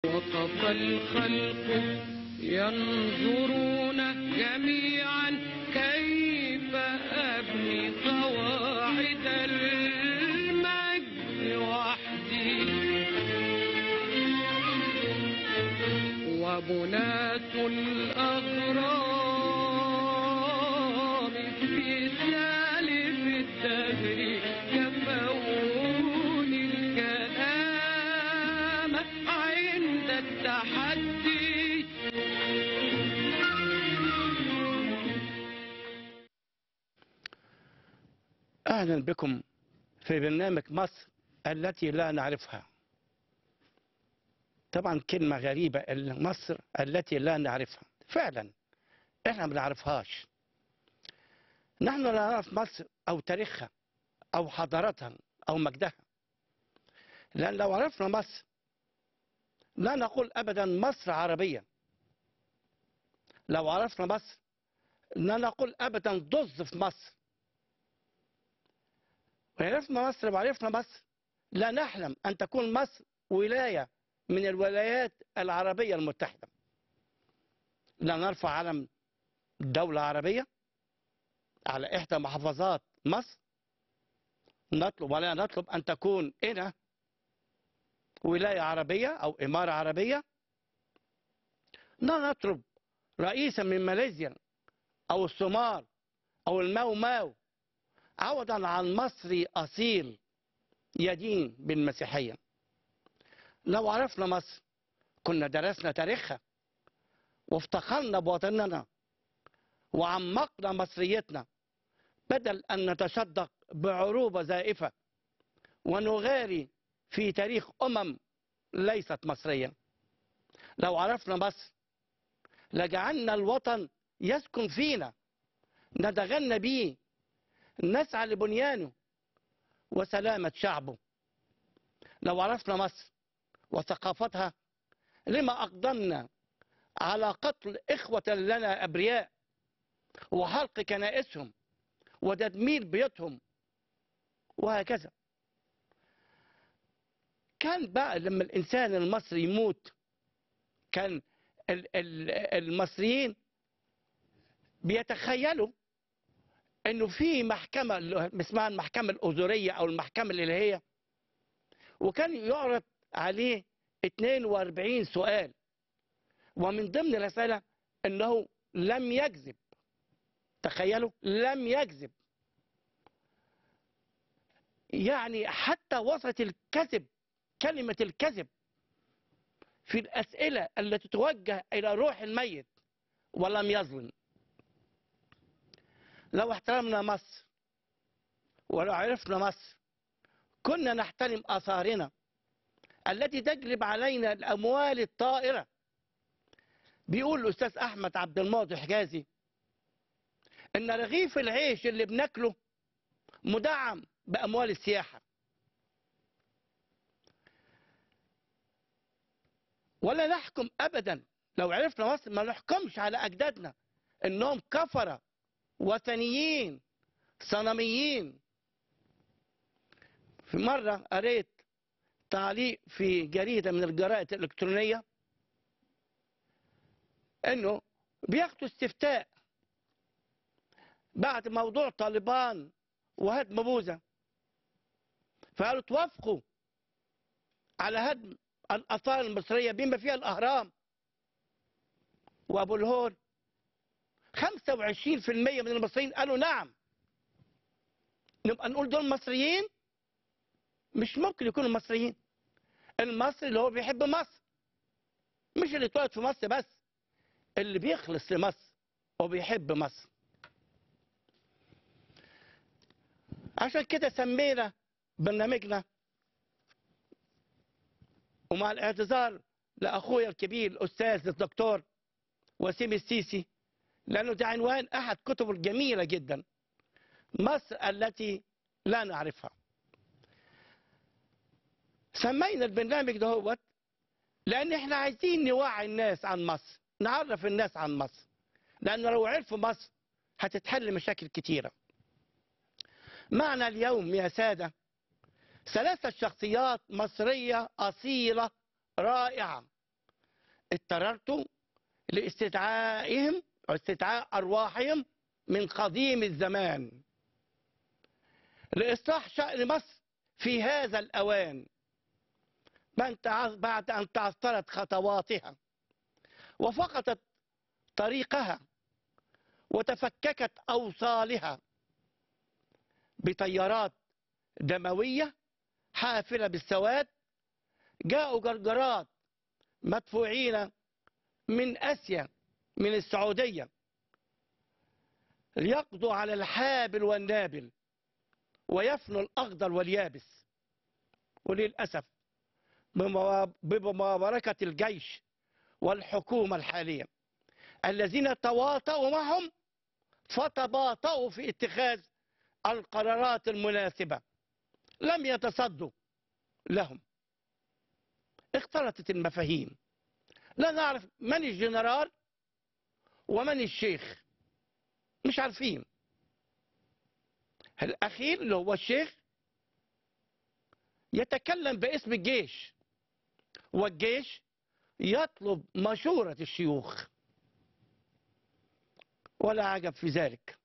وقف الخلق ينظرون جميعا كيف أبني قواعد المجد وحدي، وبناة الأغرام في سالف الدهر كفوني الكلام عند التحدي. أهلا بكم في برنامج مصر التي لا نعرفها. طبعا كلمة غريبة، مصر التي لا نعرفها. فعلا احنا ما نعرفهاش. نحن لا نعرف مصر أو تاريخها أو حضارتها أو مجدها، لأن لو عرفنا مصر لا نقول أبدا مصر عربية. لو عرفنا مصر لا نقول أبدا ضز في مصر. وعرفنا مصر وعرفنا مصر لا نحلم أن تكون مصر ولاية من الولايات العربية المتحدة. لا نرفع علم دولة عربية على إحدى محافظات مصر، نطلب ولا نطلب أن تكون هنا ولاية عربية أو إمارة عربية. لا نطلب رئيسا من ماليزيا أو الصومال أو الماو ماو عوضا عن مصري أصيل يدين بالمسيحية. لو عرفنا مصر كنا درسنا تاريخها وافتخرنا بوطننا وعمقنا مصريتنا، بدل أن نتشدق بعروبة زائفة ونغاري في تاريخ ليست مصرية. لو عرفنا مصر لجعلنا الوطن يسكن فينا، نتغنى به، نسعى لبنيانه وسلامة شعبه. لو عرفنا مصر وثقافتها لما أقدمنا على قتل إخوة لنا أبرياء وحرق كنائسهم وتدمير بيوتهم وهكذا. كان بقى لما الإنسان المصري يموت كان المصريين بيتخيلوا انه في محكمة اسمها المحكمة الأذرية او المحكمة الإلهية، وكان يعرض عليه 42 سؤال، ومن ضمن الأسئلة انه لم يكذب. تخيلوا، لم يكذب. يعني حتى وصلت الكذب، كلمة الكذب في الأسئلة التي توجه إلى روح الميت، ولم يظلم. لو احترمنا مصر ولو عرفنا مصر كنا نحترم آثارنا التي تجلب علينا الأموال الطائرة. بيقول الأستاذ أحمد عبد المعطي حجازي إن رغيف العيش اللي بناكله مدعم بأموال السياحة. ولا نحكم أبدا، لو عرفنا مصر ما نحكمش على أجدادنا إنهم كفرة وثنيين صنميين. في مرة قريت تعليق في جريدة من الجرائد الإلكترونية إنه بياخدوا استفتاء بعد موضوع طالبان وهدم بوذا، فقالوا توافقوا على هدم الآثار المصرية بما فيها الأهرام وأبو الهول. 25% من المصريين قالوا نعم. نبقى نقول دول مصريين؟ مش ممكن يكونوا مصريين. المصري اللي هو بيحب مصر، مش اللي اتولد في مصر بس، اللي بيخلص لمصر وبيحب مصر. عشان كده سمينا برنامجنا، ومع الاعتذار لأخويا الكبير الأستاذ الدكتور وسيم السيسي، لأنه ده عنوان أحد كتبه الجميلة جدا، مصر التي لا نعرفها. سمينا البرنامج دهوت لأن احنا عايزين نوعي الناس عن مصر، نعرف الناس عن مصر، لأن لو عرفوا مصر هتتحل مشاكل كتيرة. معنا اليوم يا سادة 3 شخصيات مصرية أصيلة رائعة اضطررت لاستدعائهم أو استدعاء أرواحهم من قديم الزمان لإصلاح شأن مصر في هذا الأوان، بعد أن تعثرت خطواتها وفقدت طريقها وتفككت أوصالها بتيارات دموية حافلة بالسواد. جاءوا جرجرات مدفوعين من آسيا، من السعودية، ليقضوا على الحابل والنابل ويفنوا الأخضر واليابس. وللأسف بمباركة الجيش والحكومة الحالية الذين تواطؤوا معهم فتباطؤوا في اتخاذ القرارات المناسبة، لم يتصدوا لهم. اختلطت المفاهيم، لا نعرف من الجنرال ومن الشيخ، مش عارفين. الأخير اللي هو الشيخ يتكلم باسم الجيش، والجيش يطلب مشورة الشيوخ، ولا عجب في ذلك،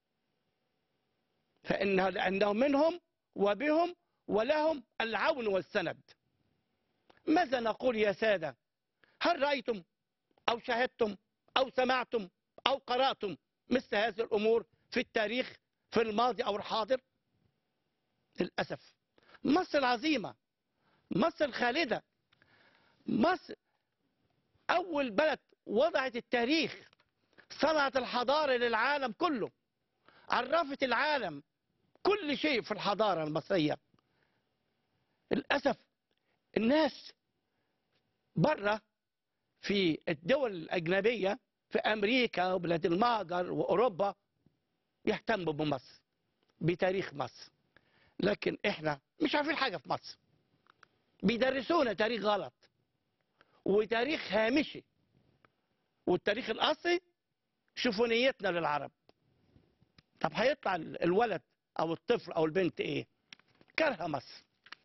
لأنه منهم وبهم ولهم العون والسند. ماذا نقول يا سادة؟ هل رأيتم أو شاهدتم أو سمعتم أو قرأتم مثل هذه الأمور في التاريخ في الماضي أو الحاضر؟ للأسف. مصر العظيمة، مصر الخالدة، مصر أول بلد وضعت التاريخ، صنعت الحضارة للعالم كله، عرفت العالم كل شيء في الحضارة المصرية. للأسف الناس بره في الدول الأجنبية في أمريكا وبلاد المهجر وأوروبا يهتموا بمصر، بتاريخ مصر، لكن إحنا مش عارفين حاجة في مصر. بيدرسونا تاريخ غلط وتاريخ هامشي، والتاريخ الأصلي شوفونيتنا للعرب. طب هيطلع الولد أو الطفل أو البنت إيه؟ كره مصر.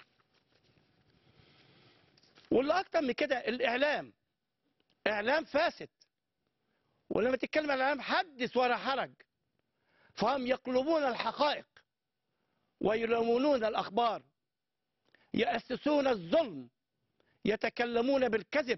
واللي أكتر من كده الإعلام، إعلام فاسد. ولما تتكلم عن الإعلام حدث ولا حرج، فهم يقلبون الحقائق ويلونون الأخبار، يأسسون الظلم، يتكلمون بالكذب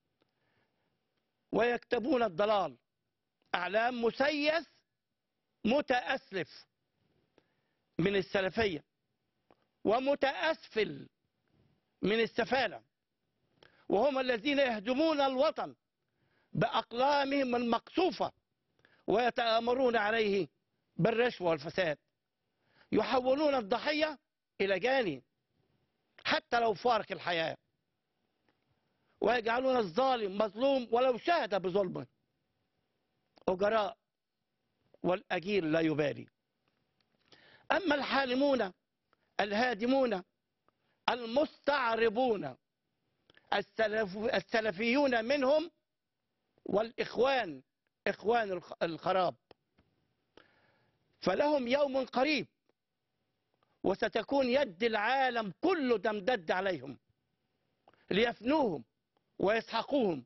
ويكتبون الضلال. إعلام مسيس متأسلف من السلفية ومتأسفل من السفالة، وهم الذين يهدمون الوطن بأقلامهم المقصوفة ويتآمرون عليه بالرشوة والفساد. يحولون الضحية إلى جاني حتى لو فارق الحياة، ويجعلون الظالم مظلوم ولو شهد بظلمه. أجراء والأجير لا يبالي. أما الحالمون الهادمون المستعربون السلفيون منهم والإخوان، إخوان الخراب، فلهم يوم قريب وستكون يد العالم كله تمتد عليهم ليفنوهم ويسحقوهم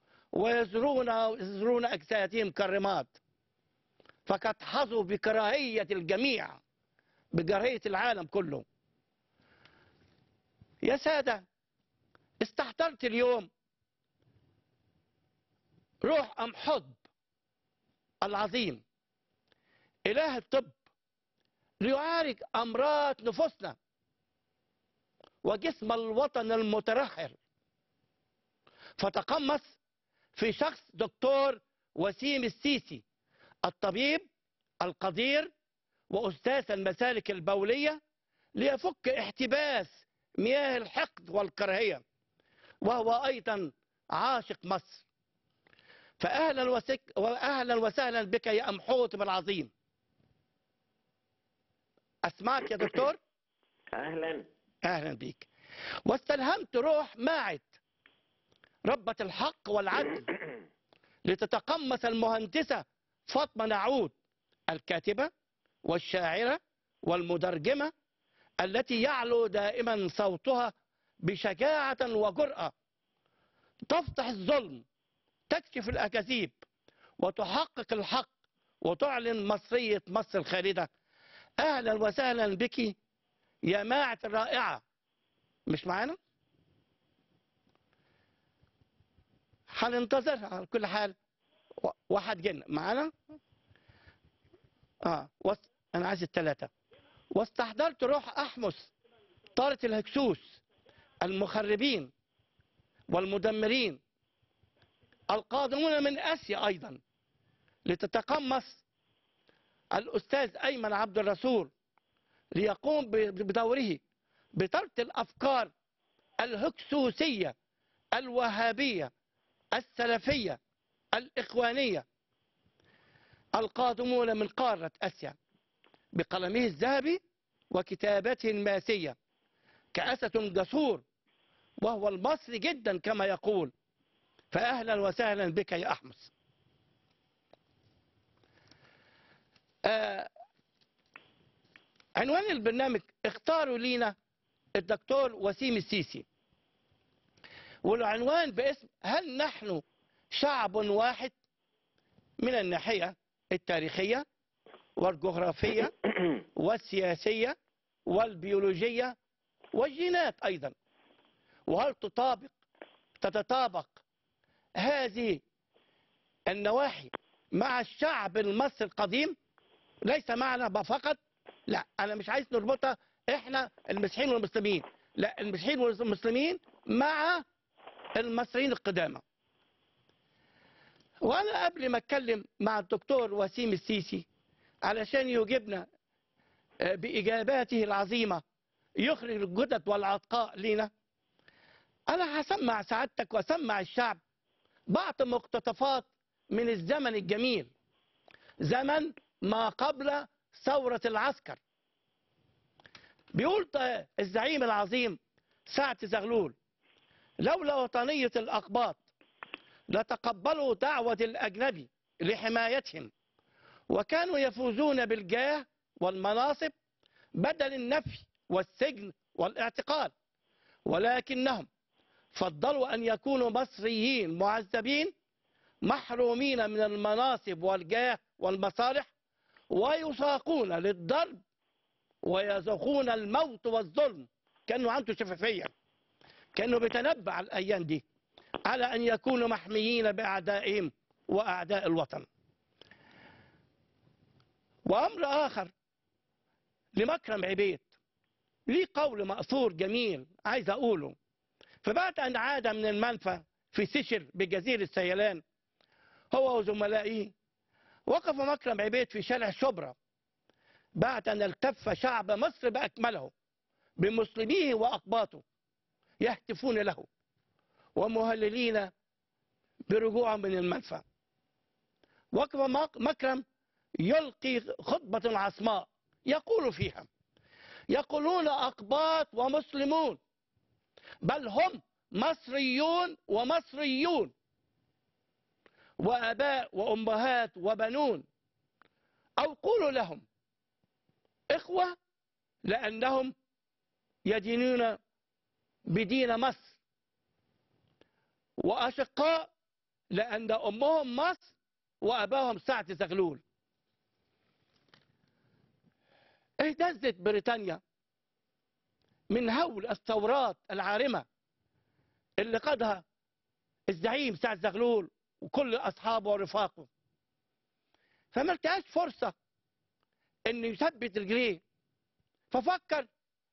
ويزرون أجسادهم كالرماد، فقد حظوا بكراهية الجميع، بكراهية العالم كله. يا سادة، استحضرت اليوم روح أم حب العظيم إله الطب ليعالج أمراض نفوسنا وجسم الوطن المترهل، فتقمص في شخص دكتور وسيم السيسي، الطبيب القدير وأستاذ المسالك البولية، ليفك احتباس مياه الحقد والكراهية، وهو أيضا عاشق مصر. فأهلا وسهلا بك يا أم حوطب العظيم. أسمعك يا دكتور؟ أهلا. أهلا بك. واستلهمت روح ماعد ربة الحق والعدل لتتقمص المهندسة فاطمة نعود، الكاتبة والشاعرة والمترجمة، التي يعلو دائما صوتها بشجاعة وجرأة، تفضح الظلم تكشف الأكاذيب وتحقق الحق وتعلن مصرية مصر الخالدة. أهلا وسهلا بك يا ماعة الرائعة. مش معانا؟ هننتظرها على كل حال. واحد جن معانا؟ أنا عايز الثلاثة. واستحضرت روح أحمس طارة الهكسوس المخربين والمدمرين القادمون من آسيا أيضا لتتقمص الأستاذ أيمن عبد الرسول ليقوم بدوره بطرد الأفكار الهكسوسية الوهابية السلفية الإخوانية القادمون من قارة آسيا بقلمه الذهبي وكتابته الماسية كأسد جسور، وهو المصري جدا كما يقول. فأهلا وسهلا بك يا أحمس. عنوان البرنامج اختاروا لينا الدكتور وسيم السيسي، والعنوان باسم هل نحن شعب واحد من الناحية التاريخية والجغرافية والسياسية والبيولوجية والجينات أيضا، وهل تتطابق هذه النواحي مع الشعب المصري القديم؟ ليس معنا فقط، لا، أنا مش عايز نربطها إحنا المسيحيين والمسلمين، لا، المسيحيين والمسلمين مع المصريين القدامى. وأنا قبل ما أتكلم مع الدكتور وسيم السيسي علشان يجيبنا بإجاباته العظيمة يخرج الجدد والعتقاء لنا، أنا هسمع سعادتك وأسمع الشعب بعض مقتطفات من الزمن الجميل، زمن ما قبل ثورة العسكر. بيقول الزعيم العظيم سعد زغلول: لولا وطنية الأقباط لتقبلوا دعوة الأجنبي لحمايتهم، وكانوا يفوزون بالجاه والمناصب بدل النفي والسجن والاعتقال، ولكنهم فضلوا أن يكونوا مصريين معذبين محرومين من المناصب والجاه والمصالح، ويساقون للضرب ويذوقون الموت والظلم. كانوا عنده شفافية، كانوا بيتنبأ على الأيام دي على أن يكونوا محميين بأعدائهم وأعداء الوطن. وأمر آخر لمكرم عبيد، ليه قول مأثور جميل عايز أقوله. فبعد أن عاد من المنفى في سيشل بجزيرة سيلان هو وزملائه، وقف مكرم عبيد في شارع شبرا بعد أن التف شعب مصر بأكمله بمسلميه وأقباطه يهتفون له ومهللين برجوعه من المنفى. وقف مكرم يلقي خطبة عصماء يقول فيها: يقولون أقباط ومسلمون، بل هم مصريون ومصريون، وآباء وأمهات وبنون، أو قولوا لهم إخوة لأنهم يدينون بدين مصر، وأشقاء لأن أمهم مصر وأباهم سعد زغلول. اهتزت بريطانيا من هول الثورات العارمة اللي قادها الزعيم سعد زغلول وكل أصحابه ورفاقه، فما التقاش فرصة إنه يثبت رجليه، ففكر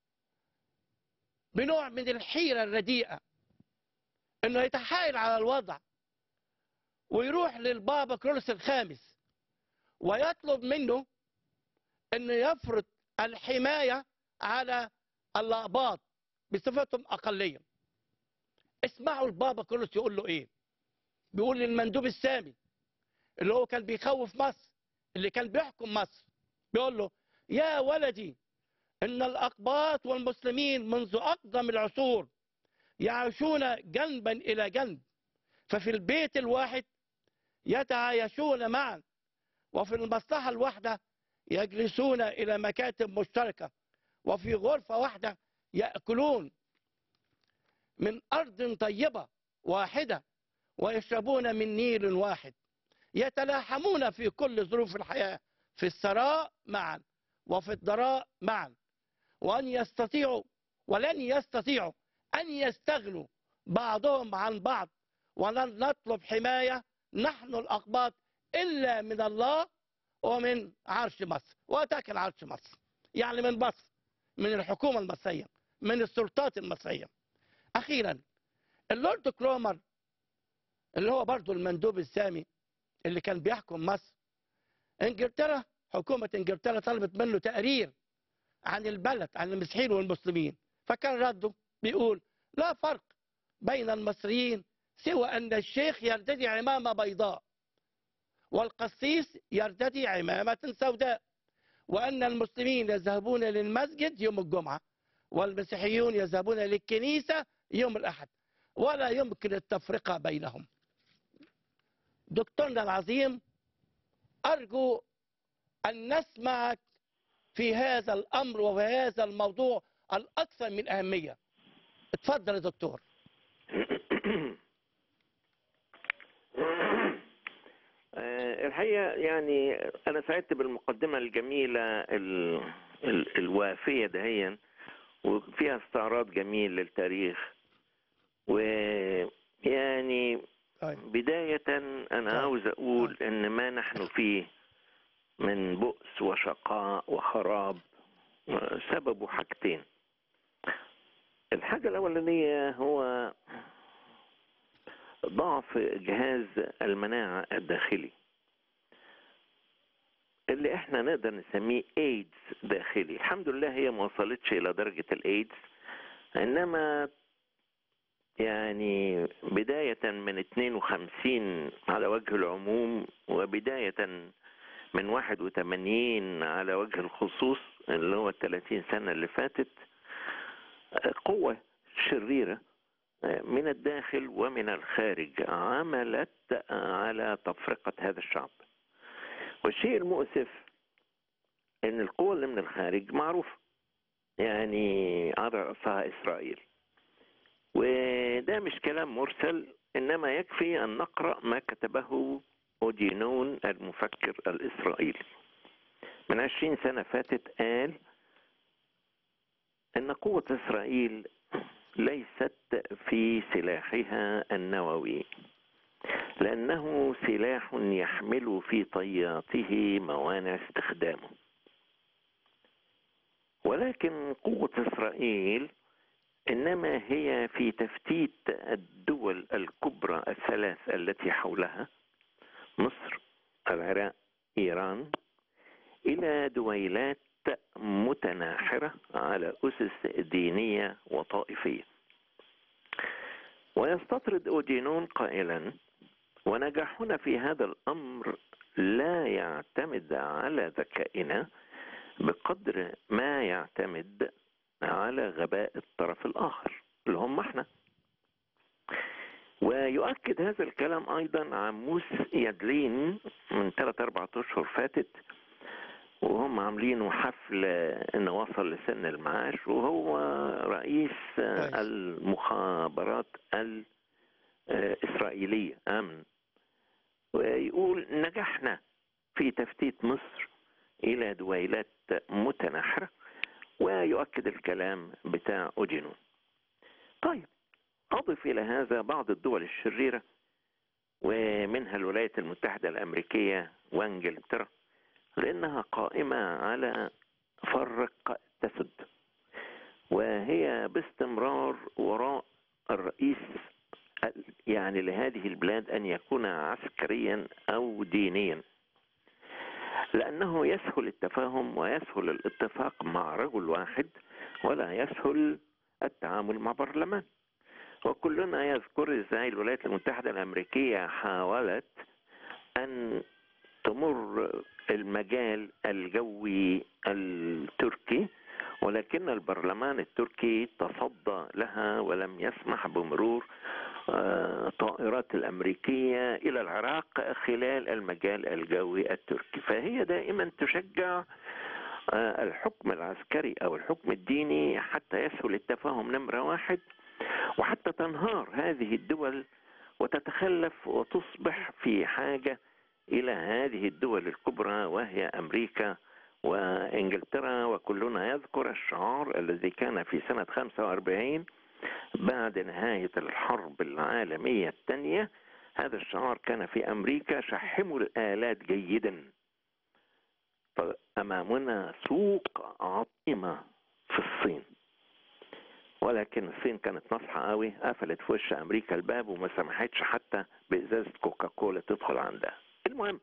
بنوع من الحيرة الرديئة إنه يتحايل على الوضع ويروح للبابا كرولوس الخامس ويطلب منه إنه يفرض الحماية على الأقباط بصفتهم أقلية. اسمعوا البابا كرولوس يقول له إيه. بيقول للمندوب السامي اللي هو كان بيخوف مصر، اللي كان بيحكم مصر، بيقول له: يا ولدي، إن الأقباط والمسلمين منذ أقدم العصور يعيشون جنبا إلى جنب، ففي البيت الواحد يتعايشون معا، وفي المصلحة الواحدة يجلسون إلى مكاتب مشتركة، وفي غرفة واحدة يأكلون من أرض طيبة واحدة، ويشربون من نيل واحد، يتلاحمون في كل ظروف الحياة، في السراء معا وفي الضراء معا، ولن يستطيعوا أن يستغنوا بعضهم عن بعض، ولن نطلب حماية نحن الأقباط إلا من الله ومن عرش مصر، وتاكل عرش مصر يعني من مصر، من الحكومة المصرية، من السلطات المصرية. أخيرا اللورد كرومر اللي هو برضو المندوب السامي اللي كان بيحكم مصر، انجلترا، حكومة انجلترا طلبت منه تقرير عن البلد، عن المسيحيين والمسلمين، فكان رده بيقول لا فرق بين المصريين سوى أن الشيخ يرتدي عمامة بيضاء والقسيس يرتدي عمامة سوداء، وأن المسلمين يذهبون للمسجد يوم الجمعة والمسيحيون يذهبون للكنيسة يوم الأحد، ولا يمكن التفرقة بينهم. دكتورنا العظيم، أرجو أن نسمعك في هذا الأمر وفي هذا الموضوع الأكثر من أهمية. اتفضل يا دكتور. الحقيقة يعني أنا سعدت بالمقدمة الجميلة الوافية دهيا، وفيها استعراض جميل للتاريخ. ويعني بداية أنا عاوز أقول إن ما نحن فيه من بؤس وشقاء وخراب سببه حاجتين. الحاجة الأولانية هو ضعف جهاز المناعة الداخلي اللي احنا نقدر نسميه ايدز داخلي. الحمد لله هي ما وصلتش الى درجة الايدز، انما يعني بداية من 52 على وجه العموم، وبداية من 81 على وجه الخصوص اللي هو 30 سنة اللي فاتت، قوة شريرة من الداخل ومن الخارج عملت على تفرقة هذا الشعب. والشيء المؤسف ان القوة اللي من الخارج معروفة، يعني على رأسها إسرائيل، وده مش كلام مرسل، إنما يكفي أن نقرأ ما كتبه أودينون المفكر الإسرائيلي من 20 سنة فاتت. قال أن قوة إسرائيل ليست في سلاحها النووي، لأنه سلاح يحمل في طياته موانع استخدامه، ولكن قوة إسرائيل إنما هي في تفتيت الدول الكبرى الثلاث التي حولها، مصر، العراق، إيران، إلى دويلات متناحرة على أسس دينية وطائفية. ويستطرد أودينون قائلا: ونجاحنا في هذا الأمر لا يعتمد على ذكائنا بقدر ما يعتمد على غباء الطرف الآخر اللي هم احنا. ويؤكد هذا الكلام أيضا عموس يدلين من 3-4 أشهر فاتت، وهم عاملينه حفل انه وصل لسن المعاش، وهو رئيس المخابرات الإسرائيلية أمن، ويقول: نجحنا في تفتيت مصر إلى دويلات متناحرة، ويؤكد الكلام بتاع أودينون. طيب، أضف إلى هذا بعض الدول الشريرة، ومنها الولايات المتحدة الأمريكية وإنجلترا، لأنها قائمة على فرق تسد، وهي باستمرار وراء الرئيس يعني لهذه البلاد أن يكون عسكريا أو دينيا، لأنه يسهل التفاهم ويسهل الاتفاق مع رجل واحد، ولا يسهل التعامل مع برلمان. وكلنا يذكر ازاي الولايات المتحدة الأمريكية حاولت أن تمر المجال الجوي التركي، ولكن البرلمان التركي تصدى لها ولم يسمح بمرور طائرات الأمريكية إلى العراق خلال المجال الجوي التركي. فهي دائما تشجع الحكم العسكري أو الحكم الديني حتى يسهل التفاهم نمرة واحد، وحتى تنهار هذه الدول وتتخلف وتصبح في حاجة إلى هذه الدول الكبرى وهي أمريكا وإنجلترا. وكلنا يذكر الشعار الذي كان في سنة 45 بعد نهاية الحرب العالمية الثانية. هذا الشعار كان في أمريكا: شحموا الآلات جيدا. فأمامنا سوق عظيمة في الصين، ولكن الصين كانت ناصحة قوي، قفلت في وش أمريكا الباب وما سمحتش حتى بإزازة كوكاكولا تدخل عندها. المهم،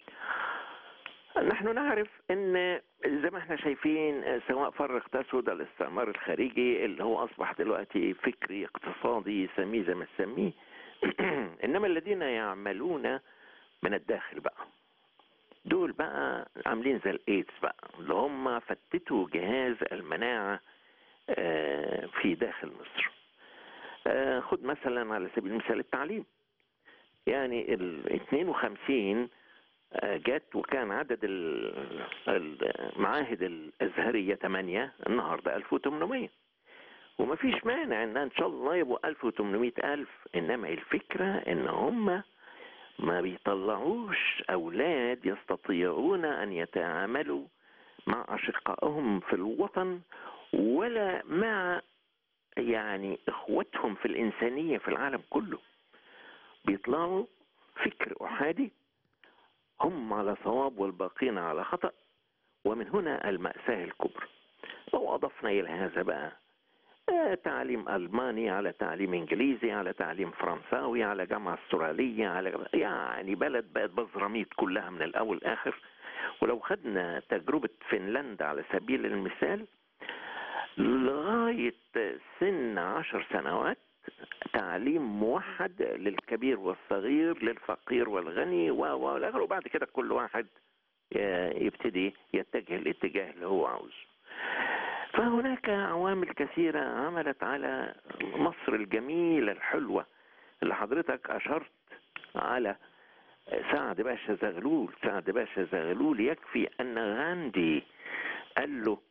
نحن نعرف ان زي ما احنا شايفين سواء فرق تسود الاستعمار الخارجي اللي هو اصبح دلوقتي فكري اقتصادي سميه زي ما تسميه انما الذين يعملون من الداخل بقى دول بقى عاملين زي الايدز بقى، اللي هم فتتوا جهاز المناعة في داخل مصر. خد مثلا على سبيل المثال التعليم. يعني ال 52 جت وكان عدد المعاهد الأزهرية 8، النهاردة 1800. ومفيش مانع ان شاء الله يبقوا 1800 انما الفكرة ان هم ما بيطلعوش اولاد يستطيعون ان يتعاملوا مع اشقائهم في الوطن ولا مع يعني اخوتهم في الانسانية في العالم كله. بيطلعوا فكر احادي، هم على صواب والباقين على خطأ، ومن هنا المأساة الكبرى. لو أضفنا إلى هذا بقى تعليم ألماني على تعليم إنجليزي على تعليم فرنساوي على جامعة استرالية على يعني بلد بقت بزراميط كلها من الأول آخر. ولو خدنا تجربة فنلندا على سبيل المثال، لغاية سن 10 سنوات تعليم موحد للكبير والصغير للفقير والغني وبعد كده كل واحد يبتدي يتجه الاتجاه اللي هو عاوزه. فهناك عوامل كثيرة عملت على مصر الجميلة الحلوة اللي حضرتك أشرت على سعد باشا زغلول. سعد باشا زغلول يكفي أن غاندي قال له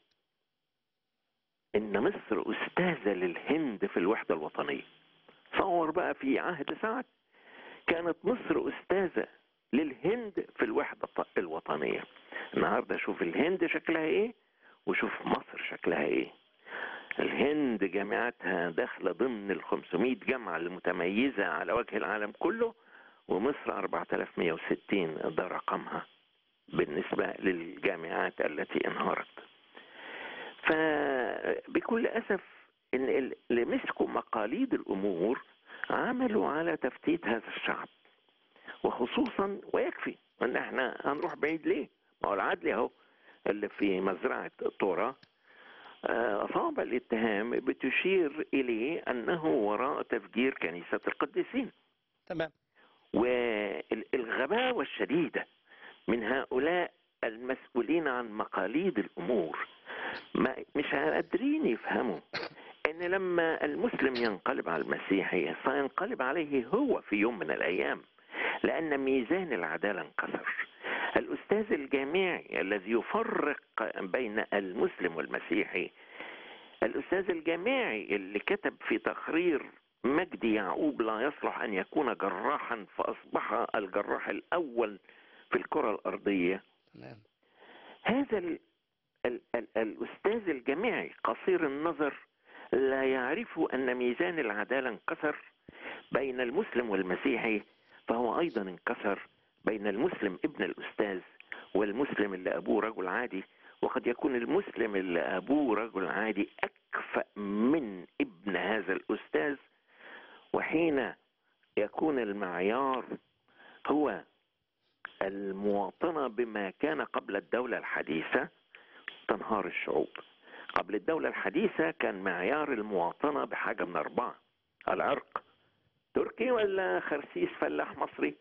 إن مصر أستاذة للهند في الوحدة الوطنية. صور بقى في عهد سعد كانت مصر أستاذة للهند في الوحدة الوطنية. النهاردة شوف الهند شكلها إيه وشوف مصر شكلها إيه. الهند جامعاتها داخلة ضمن ال 500 جامعة المتميزة على وجه العالم كله، ومصر 4160 ده رقمها بالنسبة للجامعات التي انهارت. فبكل أسف إن اللي مسكوا مقاليد الأمور عملوا على تفتيت هذا الشعب، وخصوصا ويكفي ان احنا هنروح بعيد ليه؟ ما هو العدل اهو اللي في مزرعة طورة أصاب الاتهام بتشير إليه أنه وراء تفجير كنيسة القديسين. تمام. والغباوة الشديدة من هؤلاء المسؤولين عن مقاليد الأمور مش قادرين يفهموا ان لما المسلم ينقلب على المسيحي سينقلب عليه هو في يوم من الايام، لان ميزان العدالة انكسر. الاستاذ الجامعي الذي يفرق بين المسلم والمسيحي، الاستاذ الجامعي اللي كتب في تقرير مجدي يعقوب لا يصلح ان يكون جراحا فاصبح الجراح الاول في الكرة الارضية. تمام. هذا الأستاذ الجامعي قصير النظر لا يعرف أن ميزان العدالة انكسر بين المسلم والمسيحي، فهو أيضا انكسر بين المسلم ابن الأستاذ والمسلم اللي أبوه رجل عادي. وقد يكون المسلم اللي أبوه رجل عادي أكفأ من ابن هذا الأستاذ. وحين يكون المعيار هو المواطنة بما كان قبل الدولة الحديثة تنهار الشعوب. قبل الدولة الحديثة كان معيار المواطنة بحاجة من 4: العرق، تركي ولا خرسيس فلاح مصري،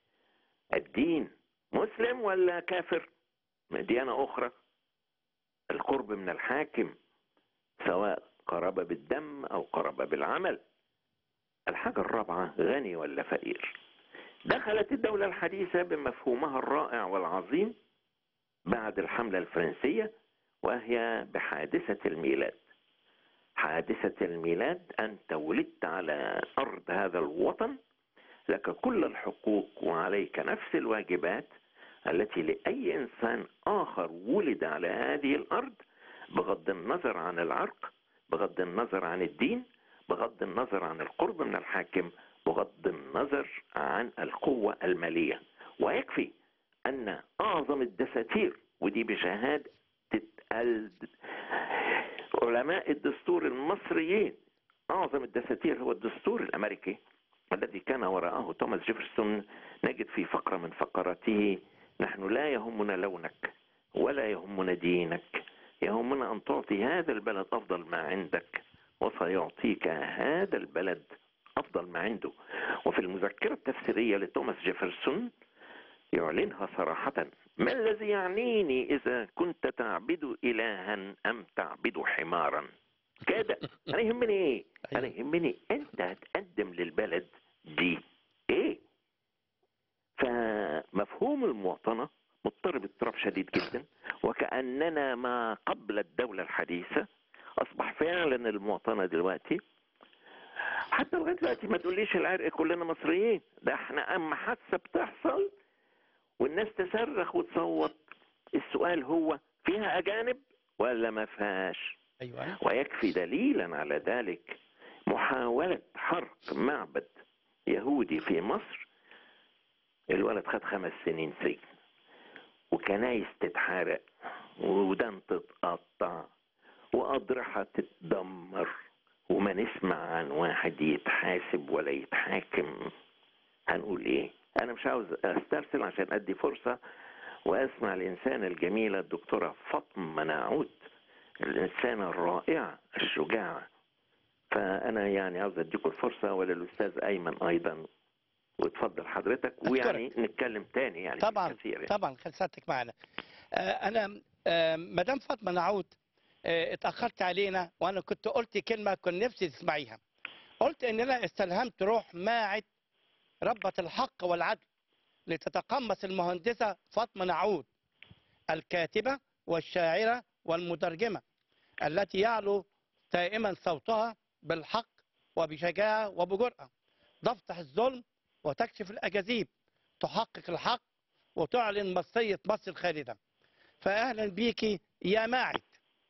الدين، مسلم ولا كافر من ديانة أخرى، القرب من الحاكم سواء قرابة بالدم أو قرابة بالعمل، الحاجة الرابعة غني ولا فقير. دخلت الدولة الحديثة بمفهومها الرائع والعظيم بعد الحملة الفرنسية، وهي بحادثة الميلاد. حادثة الميلاد أنت ولدت على أرض هذا الوطن لك كل الحقوق وعليك نفس الواجبات التي لأي إنسان آخر ولد على هذه الأرض، بغض النظر عن العرق، بغض النظر عن الدين، بغض النظر عن القرب من الحاكم، بغض النظر عن القوة المالية. ويكفي أن أعظم الدساتير، ودي بشهادة علماء الدستور المصريين، أعظم الدساتير هو الدستور الأمريكي الذي كان وراءه توماس جيفرسون. نجد في فقرة من فقراته: نحن لا يهمنا لونك ولا يهمنا دينك، يهمنا أن تعطي هذا البلد أفضل ما عندك، وسيعطيك هذا البلد أفضل ما عنده. وفي المذكرة التفسيرية لتوماس جيفرسون يعلنها صراحة: ما الذي يعنيني إذا كنت تعبد إلها أم تعبد حمارا؟ كده أنا يهمني إيه؟ أنا يهمني أنت هتقدم للبلد دي إيه؟ فمفهوم المواطنة مضطرب اضطراب شديد جدا، وكأننا ما قبل الدولة الحديثة أصبح فعلا المواطنة دلوقتي، حتى لغاية دلوقتي ما تقوليش العرق كلنا مصريين، ده احنا أما حادثة بتحصل والناس تصرخ وتصوت، السؤال هو فيها أجانب ولا ما فيهاش؟ أيوة. ويكفي دليلا على ذلك محاولة حرق معبد يهودي في مصر. الولد خد 5 سنين سجن، وكنايس تتحرق، ودان تتقطع، وأضرحة تتدمر، وما نسمع عن واحد يتحاسب ولا يتحاكم. هنقول ايه؟ انا مش عاوز استرسل عشان ادي فرصة واسمع الانسانة الجميلة الدكتورة فاطمة نعود، الانسانة الرائعة الشجاعة. فانا يعني عاوز اديكم الفرصة، وللاستاذ ايمن ايضا، وتفضل حضرتك، ويعني نتكلم تاني يعني طبعا كثير يعني. طبعا خلصتك معنا. انا مدام فاطمه نعود اتاخرت علينا، وانا كنت قلت كلمه كنت نفسي تسمعيها. قلت ان انا استلهمت روح ماعد ربة الحق والعدل لتتقمص المهندسه فاطمه نعود، الكاتبه والشاعره والمترجمه، التي يعلو دائما صوتها بالحق وبشجاعه وبجرأه، تفتح الظلم وتكشف الاكاذيب، تحقق الحق وتعلن مصرية مصر الخالدة. فأهلا بيكي يا ماعد.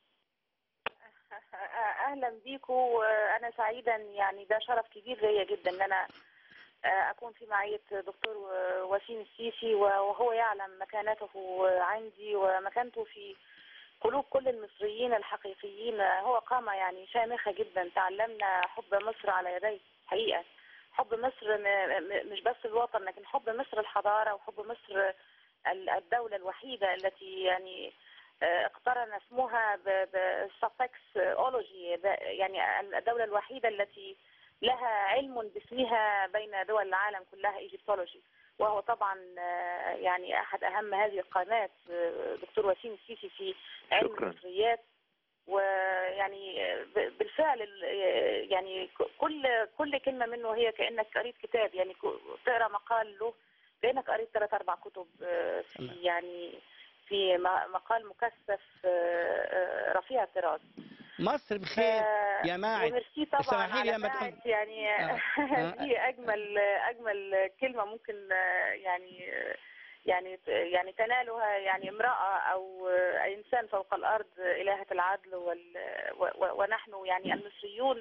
اهلا بيكم. انا سعيده، يعني ده شرف كبير ليا جدا ان انا اكون في معيه دكتور وسيم السيسي، وهو يعلم مكانته عندي ومكانته في قلوب كل المصريين الحقيقيين. هو قامه يعني شامخه جدا، تعلمنا حب مصر على يديه حقيقه. حب مصر مش بس الوطن، لكن حب مصر الحضاره، وحب مصر الدوله الوحيده التي يعني اقترن اسمها بالسفكس اولوجي، يعني الدولة الوحيدة التي لها علم باسمها بين دول العالم كلها، ايجيبتولوجي. وهو طبعا يعني احد اهم هذه القامات دكتور وسيم السيسي في علم المصريات. ويعني بالفعل يعني كل كلمة منه هي كأنك قريت كتاب، يعني تقرا مقال له كأنك قريت 3-4 كتب في مقال مكثف رفيع الطراز. مصر بخير يا ماعد. وميرسي طبعا على يا ماعد، يعني هذه اجمل كلمه ممكن يعني تنالها يعني امراه او انسان فوق الارض، الهه العدل. ونحن يعني المصريون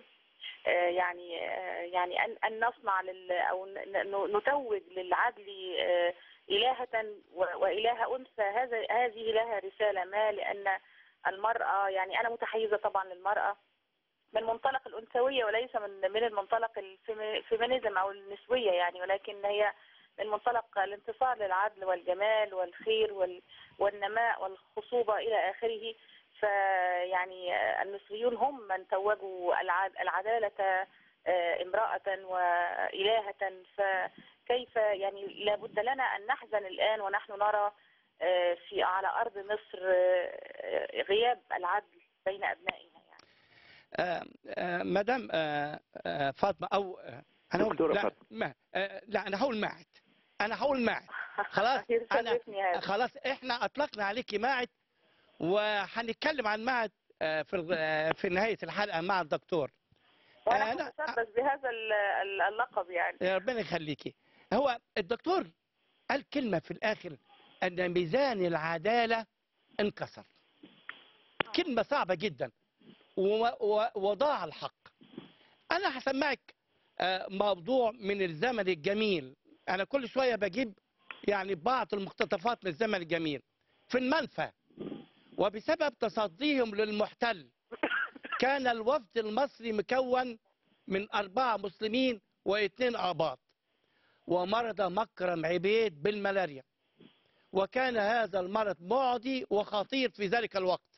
يعني ان نصنع او نتوج للعدل إلهة وإله أنثى. هذه لها رسالة ما، لأن المرأة يعني أنا متحيزة طبعا للمرأة من منطلق الأنثوية وليس من المنطلق الفيمينيزم أو النسوية يعني، ولكن هي من منطلق الانتصار للعدل والجمال والخير والنماء والخصوبة إلى آخره. فيعني المصريون هم من توجوا العدالة امرأة وإلهة. فكيف يعني لابد لنا أن نحزن الآن ونحن نرى على أرض مصر غياب العدل بين أبنائها يعني. مدام فاطمة، أو أنا هقول لا أنا هقول ماعد خلاص. خلاص إحنا أطلقنا عليكي ماعد، وهنتكلم عن ماعد في نهاية الحلقة مع الدكتور. وأنا متشبث بهذا اللقب يعني. ربنا يخليكي. هو الدكتور قال كلمة في الآخر أن ميزان العدالة انكسر. كلمة صعبة جدا وضاع الحق. أنا هسمعك موضوع من الزمن الجميل. أنا كل شوية بجيب يعني بعض المقتطفات من الزمن الجميل. في المنفى وبسبب تصديهم للمحتل كان الوفد المصري مكون من 4 مسلمين و2 آباط، ومرض مكرم عبيد بالملاريا، وكان هذا المرض معدي وخطير في ذلك الوقت.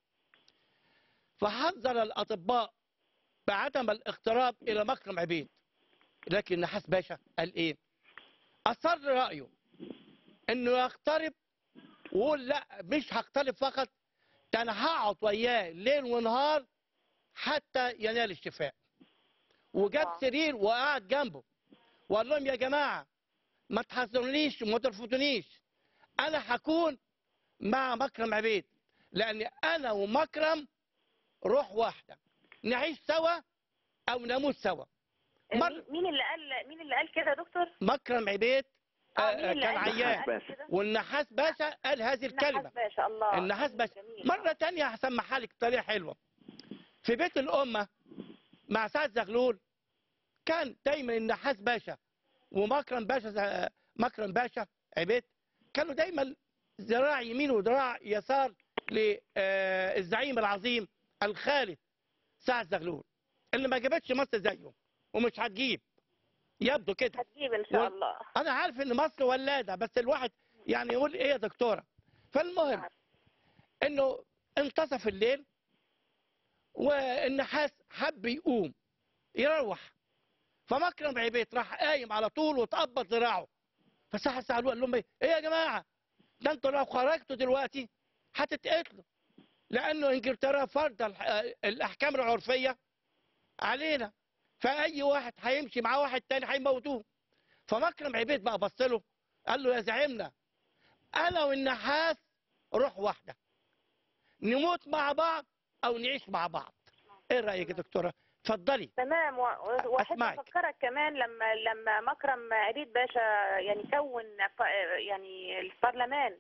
فحذر الأطباء بعدم الاقتراب إلى مكرم عبيد، لكن نحاس باشا قال إيه؟ أصر رأيه إنه يقترب ويقول لا مش هقترب فقط، ده أنا هقعد وياه ليل ونهار حتى ينال الشفاء. وجاب سرير وقعد جنبه وقال لهم يا جماعة ما تحزنونيش وما ترفضونيش، أنا هكون مع مكرم عبيد، لأن أنا ومكرم روح واحدة، نعيش سوا أو نموت سوا. مين اللي قال كده يا دكتور؟ مكرم عبيد مين اللي كان قال عيان، كده؟ والنحاس باشا قال هذه الكلمة. النحاس باشا، الله. النحاس باشا. جميل. مرة تانية هسمعها لك بطريقة حلوة. في بيت الأمة مع سعد زغلول كان دايما النحاس باشا ومكرم باشا مكرم باشا عبيد كانوا دايما ذراع يمين وذراع يسار للزعيم العظيم الخالد سعد زغلول اللي ما جابتش مصر زيه ومش هتجيب، يبدو كده. هتجيب ان شاء الله. انا عارف ان مصر ولاده، بس الواحد يعني يقول ايه يا دكتوره. فالمهم انه انتصف الليل والنحاس حب يقوم يروح، فمكرم عبيد راح قايم على طول وتقبض ذراعه. فساعة سألوه قال لهم ايه يا جماعه، ده انتوا لو خرجتوا دلوقتي هتتقتلوا، لانه انجلترا فرض الاحكام العرفيه علينا، فاي واحد هيمشي مع واحد تاني هيموتوه. فمكرم عبيد بقى بص له قال له يا زعيمنا انا والنحاس روح واحده، نموت مع بعض او نعيش مع بعض. ايه رايك يا دكتوره؟ اتفضلي. تمام. واحب افكرك كمان لما مكرم عبيد باشا يعني كون يعني البرلمان،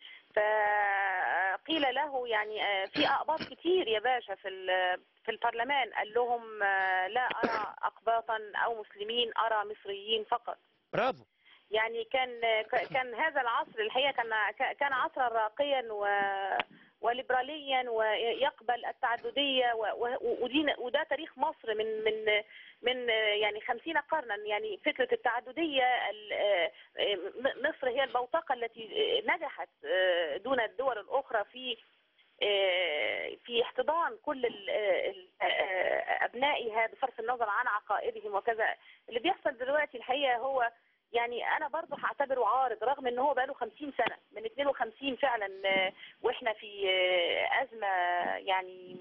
فقيل له يعني في اقباط كتير يا باشا في البرلمان، قال لهم لا ارى اقباطا او مسلمين، ارى مصريين فقط. برافو. يعني كان هذا العصر الحقيقه كان عصرا راقيا وليبراليا ويقبل التعدديه وده تاريخ مصر من يعني 50 قرنا. يعني فكره التعدديه، مصر هي البوتقه التي نجحت دون الدول الاخرى في احتضان كل ابنائها بصرف النظر عن عقائدهم وكذا. اللي بيحصل دلوقتي الحقيقه هو يعني انا برضه هعتبره عارض، رغم ان هو بقاله 50 سنه من 52 فعلا واحنا في ازمه يعني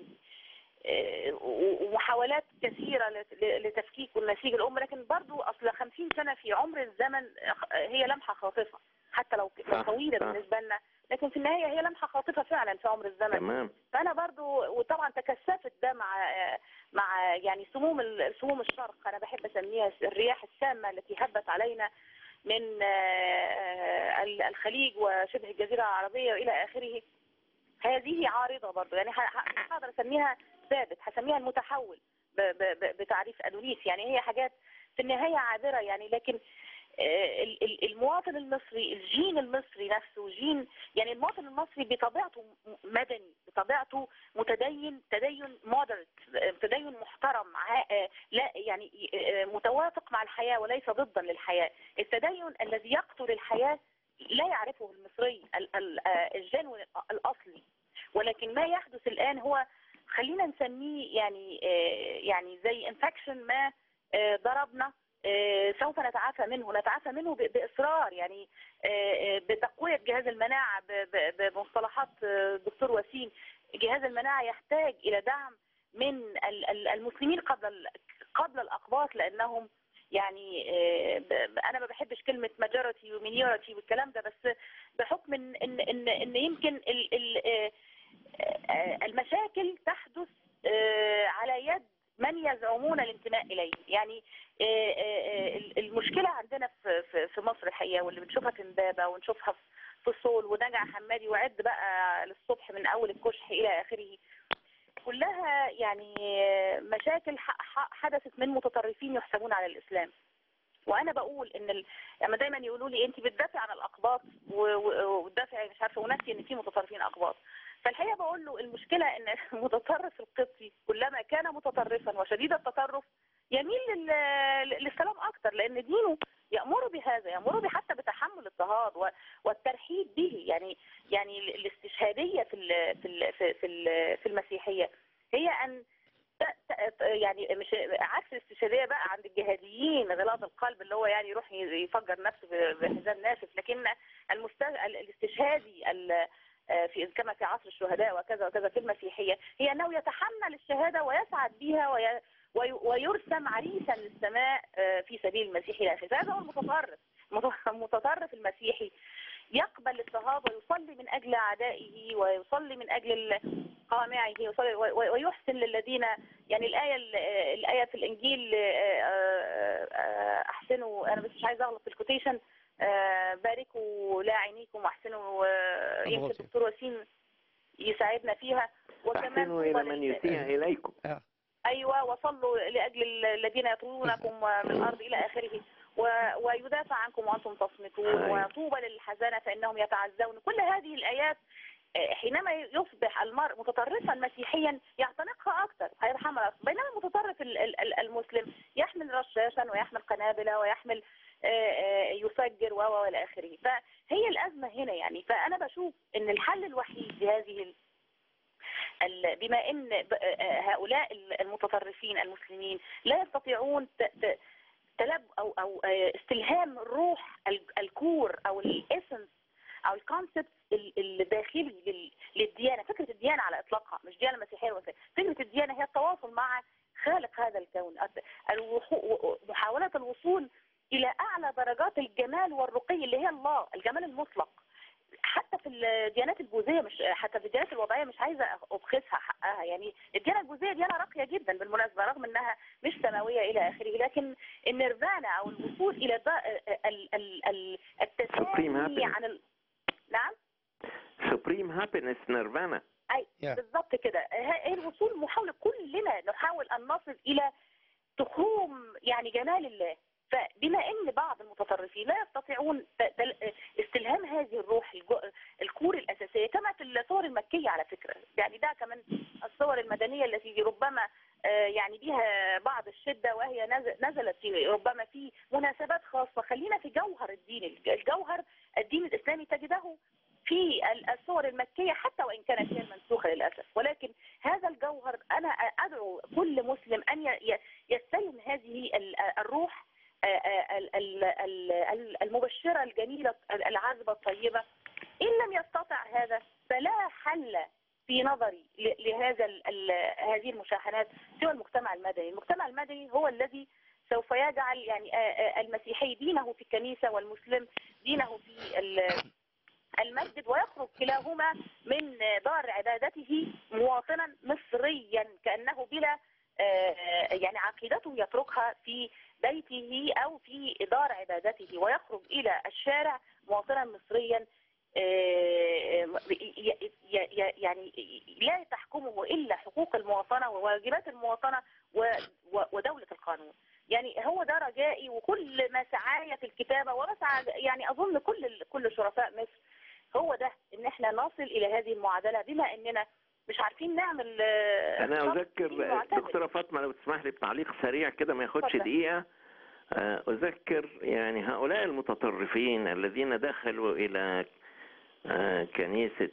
ومحاولات كثيره لتفكيك والنسيج الامه، لكن برضه اصل 50 سنه في عمر الزمن هي لمحه خاطفه حتى لو طويله بالنسبه لنا، لكن في النهايه هي لمحه خاطفه فعلا في عمر الزمن. تمام. فانا برضه وطبعا تكثفت ده مع يعني سموم الشرق، انا بحب اسميها الرياح السامه التي هبت علينا من الخليج وشبه الجزيره العربيه والى اخره. هذه عارضه برضه، يعني هقدر اسميها ثابت، هسميها المتحول بتعريف ادونيس. يعني هي حاجات في النهايه عابره يعني، لكن المواطن المصري، الجين المصري نفسه جين، يعني المواطن المصري بطبيعته مدني، بطبيعته متدين، تدين مودريت، تدين محترم، لا يعني متوافق مع الحياة وليس ضدا للحياة. التدين الذي يقتل الحياة لا يعرفه المصري الجنو الأصلي. ولكن ما يحدث الآن هو خلينا نسميه يعني زي انفكشن ما ضربنا، سوف نتعافى منه بإصرار، يعني بتقوية جهاز المناعة بمصطلحات دكتور وسيم. جهاز المناعة يحتاج إلى دعم من المسلمين قبل الأقباط، لأنهم يعني أنا ما بحبش كلمة majority ومينيورتي والكلام ده، بس بحكم إن يمكن المشاكل تحدث على يد من يزعمون الانتماء إليه. يعني المشكلة عندنا في مصر الحقيقة، واللي بنشوفها في امبابة ونشوفها في صول ونجع حمادي وعد بقى للصبح من أول الكشح إلى آخره، كلها يعني مشاكل حدثت من متطرفين يحسبون على الإسلام. وانا بقول ان لما دايما يقولوا لي انت بتدافع عن الاقباط وتدافع مش عارفه وناسي ان في متطرفين اقباط، فالحقيقه بقول له المشكله ان المتطرف القبطي كلما كان متطرفا وشديد التطرف يميل للسلام اكثر، لان دينه يامر بهذا، يامر حتى بتحمل الاضطهاد والترحيب به. يعني الاستشهاديه في المسيحيه هي ان يعني مش عكس الاستشهاديه بقى عند الجهاديين غلاظ القلب اللي هو يعني يروح يفجر نفسه بحزام ناشف، لكن الاستشهادي في كما في عصر الشهداء وكذا وكذا في المسيحيه هي انه يتحمل الشهاده ويسعد بها ويرسم عريسا للسماء في سبيل المسيح الى اخره. فهذا هو المتطرف المسيحي، يقبل الاضطهاد ويصلي من اجل اعدائه ويصلي من اجل قامعه ويحسن للذين، يعني الايه في الانجيل احسنوا، انا بس مش عايزه اغلط في الكوتيشن، باركوا لاعنيكم واحسنوا، يمكن الدكتور وسيم يساعدنا فيها. وكمان احسنوا الى من يسيء اليكم. ايوه، وصلوا لاجل الذين يطردونكم من الارض الى اخره، ويدافع عنكم وانتم تصمتون، وطوبى للحزانه فانهم يتعزون. كل هذه الايات حينما يصبح المرء متطرفا مسيحيا يعتنقها اكثر، هيرحمها أكثر. بينما المتطرف المسلم يحمل رشاشا ويحمل قنابل ويحمل يفجر والى اخره. فهي الازمه هنا يعني. فانا بشوف ان الحل الوحيد لهذه بما ان هؤلاء المتطرفين المسلمين لا يستطيعون او استلهام الروح الكور او الاسنس او الكونسبت الداخلي للديانه. فكره الديانه على اطلاقها مش ديانه مسيحيه ولا فكره الديانه هي التواصل مع خالق هذا الكون، محاوله الوصول الى اعلى درجات الجمال والرقي اللي هي الله، الجمال المطلق. حتى في الديانات البوذيه، مش حتى في الديانات الوضعيه، مش عايزه ابخسها حقها. يعني الديانه البوذيه ديانه راقيه جدا بالمناسبه، رغم انها مش سماويه الى اخره، لكن النيرفانا او الوصول الى التسامي عن نعم، سوبريم هابينس نيرفانا. اي بالضبط كده. الوصول محاوله كلنا نحاول ان نصل الى تخوم يعني جمال الله. فبما ان بعض المتطرفين لا يستطيعون استلهام هذه الروح الكور الاساسيه، كما في الصور المكيه على فكره، يعني ده كمان الصور المدنيه التي ربما يعني بها بعض الشده، وهي نزلت في ربما في مناسبات خاصه. خلينا في جوهر الدين، الدين الاسلامي تجده في الصور المكيه حتى وان كانت هي المنسوخه للاسف، ولكن هذا الجوهر انا ادعو كل مسلم ان يستلم هذه الروح المبشرة الجميلة العذبة الطيبة. إن لم يستطع هذا فلا حل في نظري هذه المشاحنات سوى المجتمع المدني. المجتمع المدني هو الذي سوف يجعل يعني المسيحي دينه في الكنيسة والمسلم دينه في المسجد، ويخرج كلاهما من دار عبادته مواطنا مصريا كأنه بلا يعني عقيدته يتركها في بيته أو في دار عبادته، ويخرج إلى الشارع مواطنا مصريا يعني لا تحكمه إلا حقوق المواطنة وواجبات المواطنة ودولة القانون. يعني هو ده رجائي وكل ما سعايا في الكتابة ومسعى يعني أظن كل شرفاء مصر، هو ده إن احنا نصل إلى هذه المعادلة بما إننا مش عارفين نعمل. أنا أذكر دكتورة فاطمة لو تسمح لي بتعليق سريع كده ما ياخدش دقيقة. أذكر يعني هؤلاء المتطرفين الذين دخلوا إلى كنيسة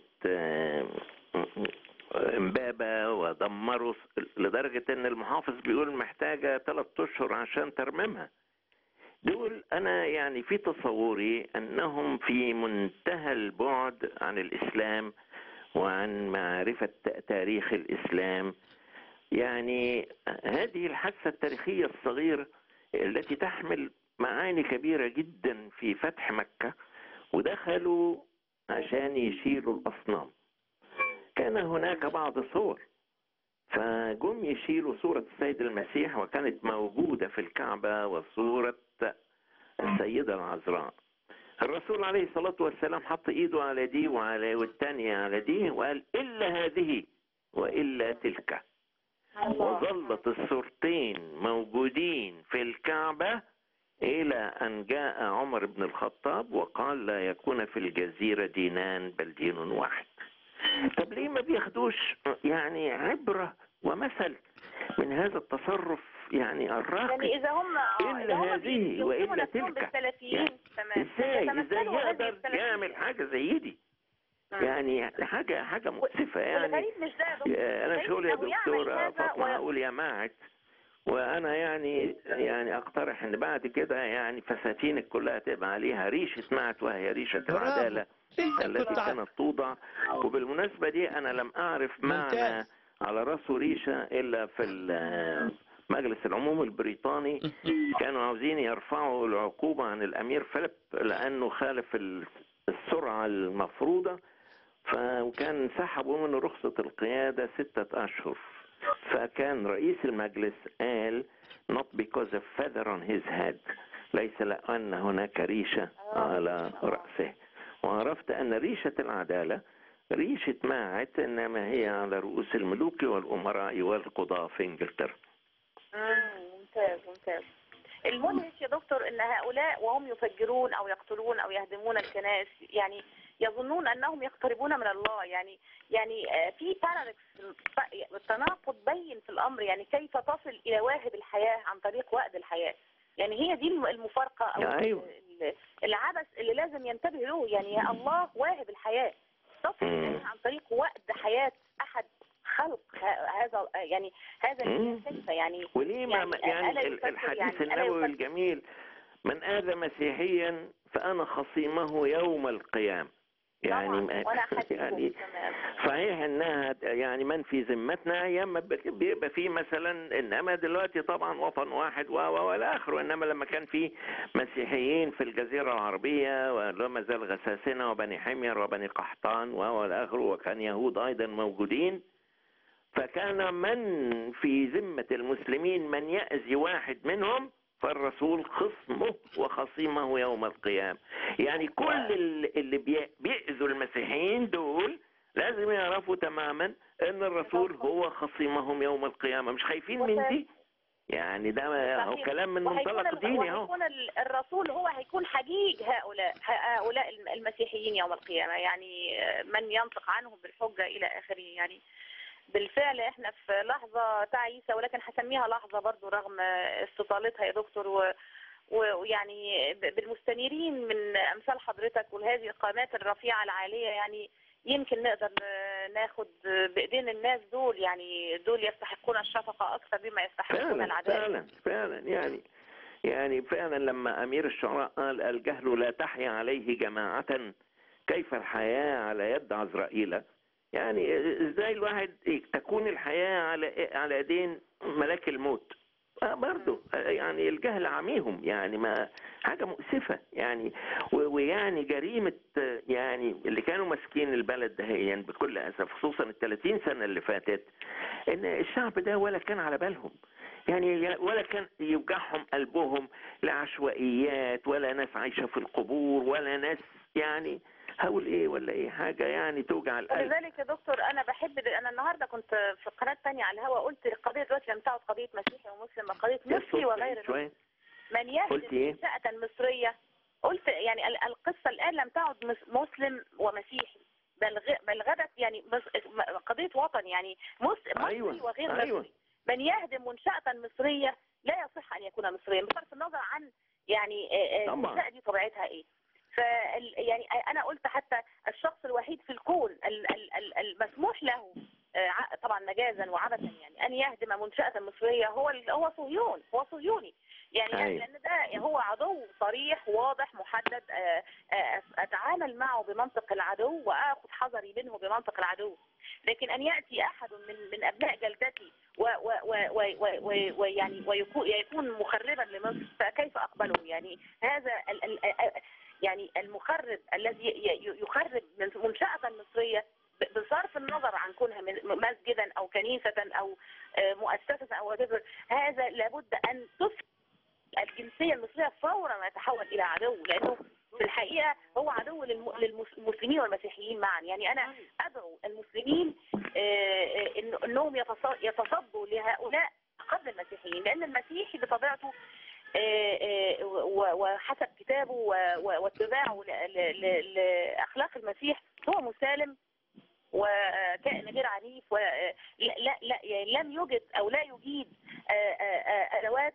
امبابة ودمروا لدرجة ان المحافظ بيقول محتاجة 3 أشهر عشان ترميمها. دول انا يعني في تصوري انهم في منتهى البعد عن الاسلام وعن معرفة تاريخ الاسلام. يعني هذه الحادثة التاريخية الصغيرة التي تحمل معاني كبيرة جدا في فتح مكة، ودخلوا عشان يشيلوا الأصنام. كان هناك بعض صور فجم يشيلوا صورة السيد المسيح، وكانت موجودة في الكعبة وصورة السيدة العذراء. الرسول عليه الصلاة والسلام حط ايده على دي والتانية على دي وقال إلا هذه وإلا تلك، وظلت الصورتين موجودين في الكعبة إلى أن جاء عمر بن الخطاب وقال لا يكون في الجزيرة دينان بل دين واحد. طب ليه ما بياخدوش يعني عبرة ومثل من هذا التصرف يعني الراقي؟ يعني إذا هم إلا هذه وإلا تلك، يعني ازاي يقدر يعمل حاجة زي دي؟ يعني حاجة مؤسفة يعني. والغريب مش ده يا دكتور، أنا مش هقول يا دكتورة فاطمة، هقول يا معت. وأنا يعني أقترح إن بعد كده يعني فساتينك كلها تبقى عليها ريشة معت، وهي ريشة العدالة التي كانت توضع. وبالمناسبة دي أنا لم أعرف معنى على رأسه ريشة إلا في مجلس العموم البريطاني. كانوا عاوزين يرفعوا العقوبة عن الأمير فيليب لأنه خالف السرعة المفروضة، وكان سحبوا منه رخصة القيادة 6 أشهر. فكان رئيس المجلس قال not because of feather on his head، ليس لأن هناك ريشة على رأسه. وعرفت أن ريشة العدالة ريشة ماعت، إنما هي على رؤوس الملوك والأمراء والقضاة في إنجلترا. ممتاز. المدهش يا دكتور ان هؤلاء وهم يفجرون او يقتلون او يهدمون الكنائس يعني يظنون انهم يقتربون من الله. يعني في بارادوكس، تناقض بين في الامر. يعني كيف تصل الى واهب الحياة عن طريق وأد الحياة؟ يعني هي دي المفارقة او العبث اللي لازم ينتبه له. يعني يا الله واهب الحياة، تصل اليها عن طريق وأد حياة احد خلق هذا كيف يعني؟ وليه يعني الحديث النبوي الجميل من آذى مسيحيا فأنا خصيمه يوم القيامة. يعني صحيح انها يعني من في ذمتنا ايام بيبقى في مثلا، انما دلوقتي طبعا وطن واحد والى اخره. انما لما كان في مسيحيين في الجزيره العربيه وما زال غساسنه وبني حمير وبني قحطان والى اخره، وكان يهود ايضا موجودين، فكان من في ذمة المسلمين من يأذي واحد منهم فالرسول خصمه وخصيمه يوم القيامة. يعني كل اللي بيأذوا المسيحيين دول لازم يعرفوا تماما ان الرسول هو خصيمهم يوم القيامة. مش خايفين من دي؟ يعني ده هو كلام من منطلق ديني اهو. وهيكون الرسول هو هيكون حجيج هؤلاء المسيحيين يوم القيامة، يعني من ينطق عنهم بالحجة إلى آخره. يعني بالفعل احنا في لحظة تعيسة، ولكن هسميها لحظة برضو رغم استطالتها يا دكتور، ويعني بالمستنيرين من امثال حضرتك ولهذه القامات الرفيعة العالية، يعني يمكن نقدر ناخد بايدين الناس دول. يعني دول يستحقون الشفقة اكثر بما يستحقون العدالة. فعلا يعني فعلا لما امير الشعراء قال الجهل لا تحيا عليه جماعة كيف الحياة على يد عزرائيل. يعني ازاي الواحد تكون الحياة على يدين ملاك الموت؟ برضه يعني الجهل عميهم، يعني ما حاجة مؤسفة يعني. ويعني جريمة يعني اللي كانوا ماسكين البلد ده يعني بكل أسف، خصوصا 30 سنة اللي فاتت، ان الشعب ده ولا كان على بالهم، يعني ولا كان يوجعهم قلبهم لعشوائيات ولا ناس عايشة في القبور ولا ناس يعني هقول ايه ولا ايه حاجه يعني توجع القلب. ولذلك يا دكتور انا النهارده كنت في قناه ثانيه على الهواء قلت القضيه دلوقتي لم تعد قضيه مسيحي ومسلم، قضيه مصري وغير المسلم. من يهدم منشأة مصريه، قلت يعني القصه الان لم تعد مسلم ومسيحي، بل غدت يعني قضيه وطن، يعني مصري وغير مصري. من يهدم منشأة مصريه لا يصح ان يكون مصريا بصرف النظر عن يعني المنشأة دي طبيعتها ايه. يعني انا قلت حتى الشخص الوحيد في الكون المسموح له طبعا مجازا وعبثا يعني ان يهدم منشأة مصرية هو صهيوني يعني. لان ده هو عدو صريح واضح محدد، اتعامل معه بمنطق العدو واخذ حذري منه بمنطق العدو. لكن ان ياتي احد من ابناء جلدتي ويعني ويكون مخربا لمصر فكيف اقبله؟ يعني هذا يعني المخرب الذي يخرب منشأة مصرية بصرف النظر عن كونها مسجدا او كنيسة بدعو للمسلمين والمسيحيين معا. يعني انا ادعو المسلمين انهم يتصدوا لهؤلاء قبل المسيحيين، لان المسيحي بطبيعته وحسب كتابه واتباعه لاخلاق المسيح هو مسالم وكائن غير عنيف، يعني لم يوجد او لا يجيد ادوات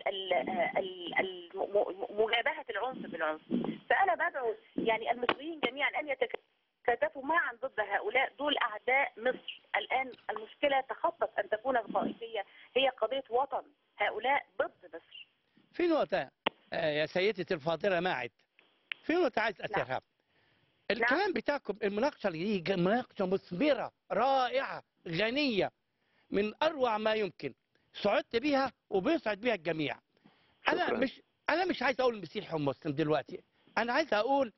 مجابهه العنف بالعنف. فانا بدعو يعني المصريين جميعا ان يتكاتفوا معا ضد هؤلاء، دول اعداء مصر. الان المشكله تخطت ان تكون طائفيه، هي قضيه وطن، هؤلاء ضد مصر. في نقطة يا سيدتي الفاضلة ماعد، في نقطة عايز أثيرها. الكلام بتاعكم المناقشة اللي هي مناقشة مثمرة رائعة غنية من أروع ما يمكن، سعدت بيها وبيسعد بيها الجميع. أنا مش عايز أقول مسيحي ومسلم دلوقتي، أنا عايز أقول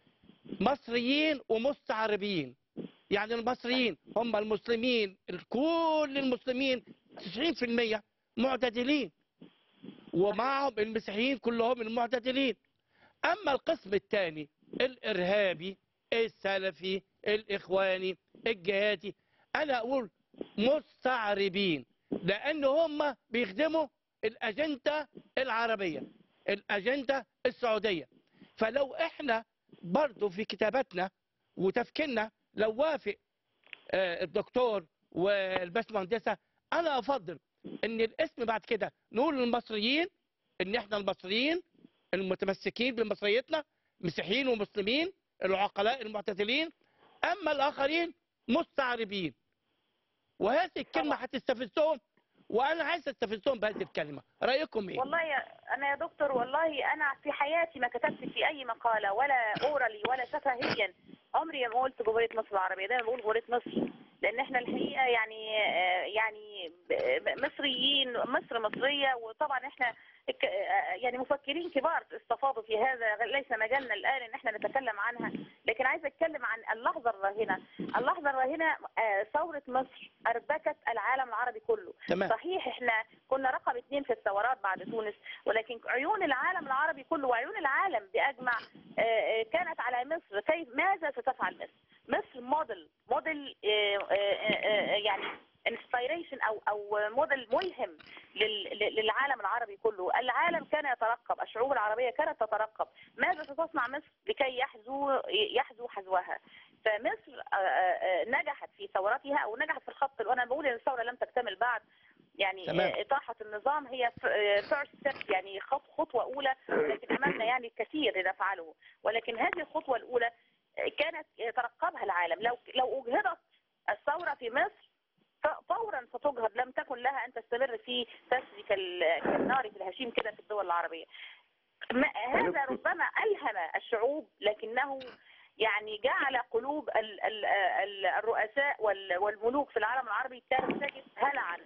مصريين ومستعربين. يعني المصريين هم المسلمين، كل المسلمين 90% معتدلين، ومعهم المسيحيين كلهم المعتدلين. أما القسم الثاني الإرهابي السلفي الإخواني الجهادي، أنا أقول مستعربين، لأن هم بيخدموا الأجندة العربية، الأجندة السعودية. فلو إحنا برضو في كتاباتنا وتفكيرنا لو وافق الدكتور والباشمهندسة، أنا أفضل إن الاسم بعد كده نقول للمصريين إن إحنا المصريين المتمسكين بمصريتنا، مسيحيين ومسلمين، العقلاء المعتدلين، أما الآخرين مستعربين. وهذه الكلمة هتستفزهم، وأنا عايز استفزهم بهذه الكلمة. رأيكم إيه؟ والله أنا يا دكتور، والله أنا في حياتي ما كتبت في أي مقالة ولا أورالي ولا شفهيا عمري ما قلت جمهورية مصر العربية، دايما بقول جمهورية مصر، لأن إحنا الحقيقة يعني مصريين، مصر مصرية. وطبعا إحنا يعني مفكرين كبار استفاضوا في هذا، ليس مجالنا الآن إن إحنا نتكلم عنها، لكن عايز أتكلم عن اللحظة الراهنة. اللحظة الراهنة ثورة مصر أربكت العالم العربي كله. تمام. صحيح إحنا كنا رقم 2 في الثورات بعد تونس، ولكن عيون العالم العربي كله وعيون العالم بأجمع كانت على مصر. كيف ماذا ستفعل مصر؟ مصر موديل يعني انسبيريشن او موديل ملهم للعالم العربي كله. العالم كان يترقب، الشعوب العربيه كانت تترقب ماذا ستصنع مصر لكي يحذو حذوها. فمصر نجحت في ثورتها او نجحت في الخط. وانا بقول ان الثوره لم تكتمل بعد، يعني إطاحة النظام هي فيرست ستيب، يعني خطوة أولى، لكن أمامنا يعني الكثير لنفعله. ولكن هذه الخطوة الأولى كانت يترقبها العالم. لو أجهضت الثورة في مصر فورا ستجهض، لم تكن لها أن تستمر في تسري كالنار في الهشيم كده في الدول العربية. هذا ربما ألهم الشعوب، لكنه يعني جعل قلوب الرؤساء والملوك في العالم العربي ترتجف هلعا.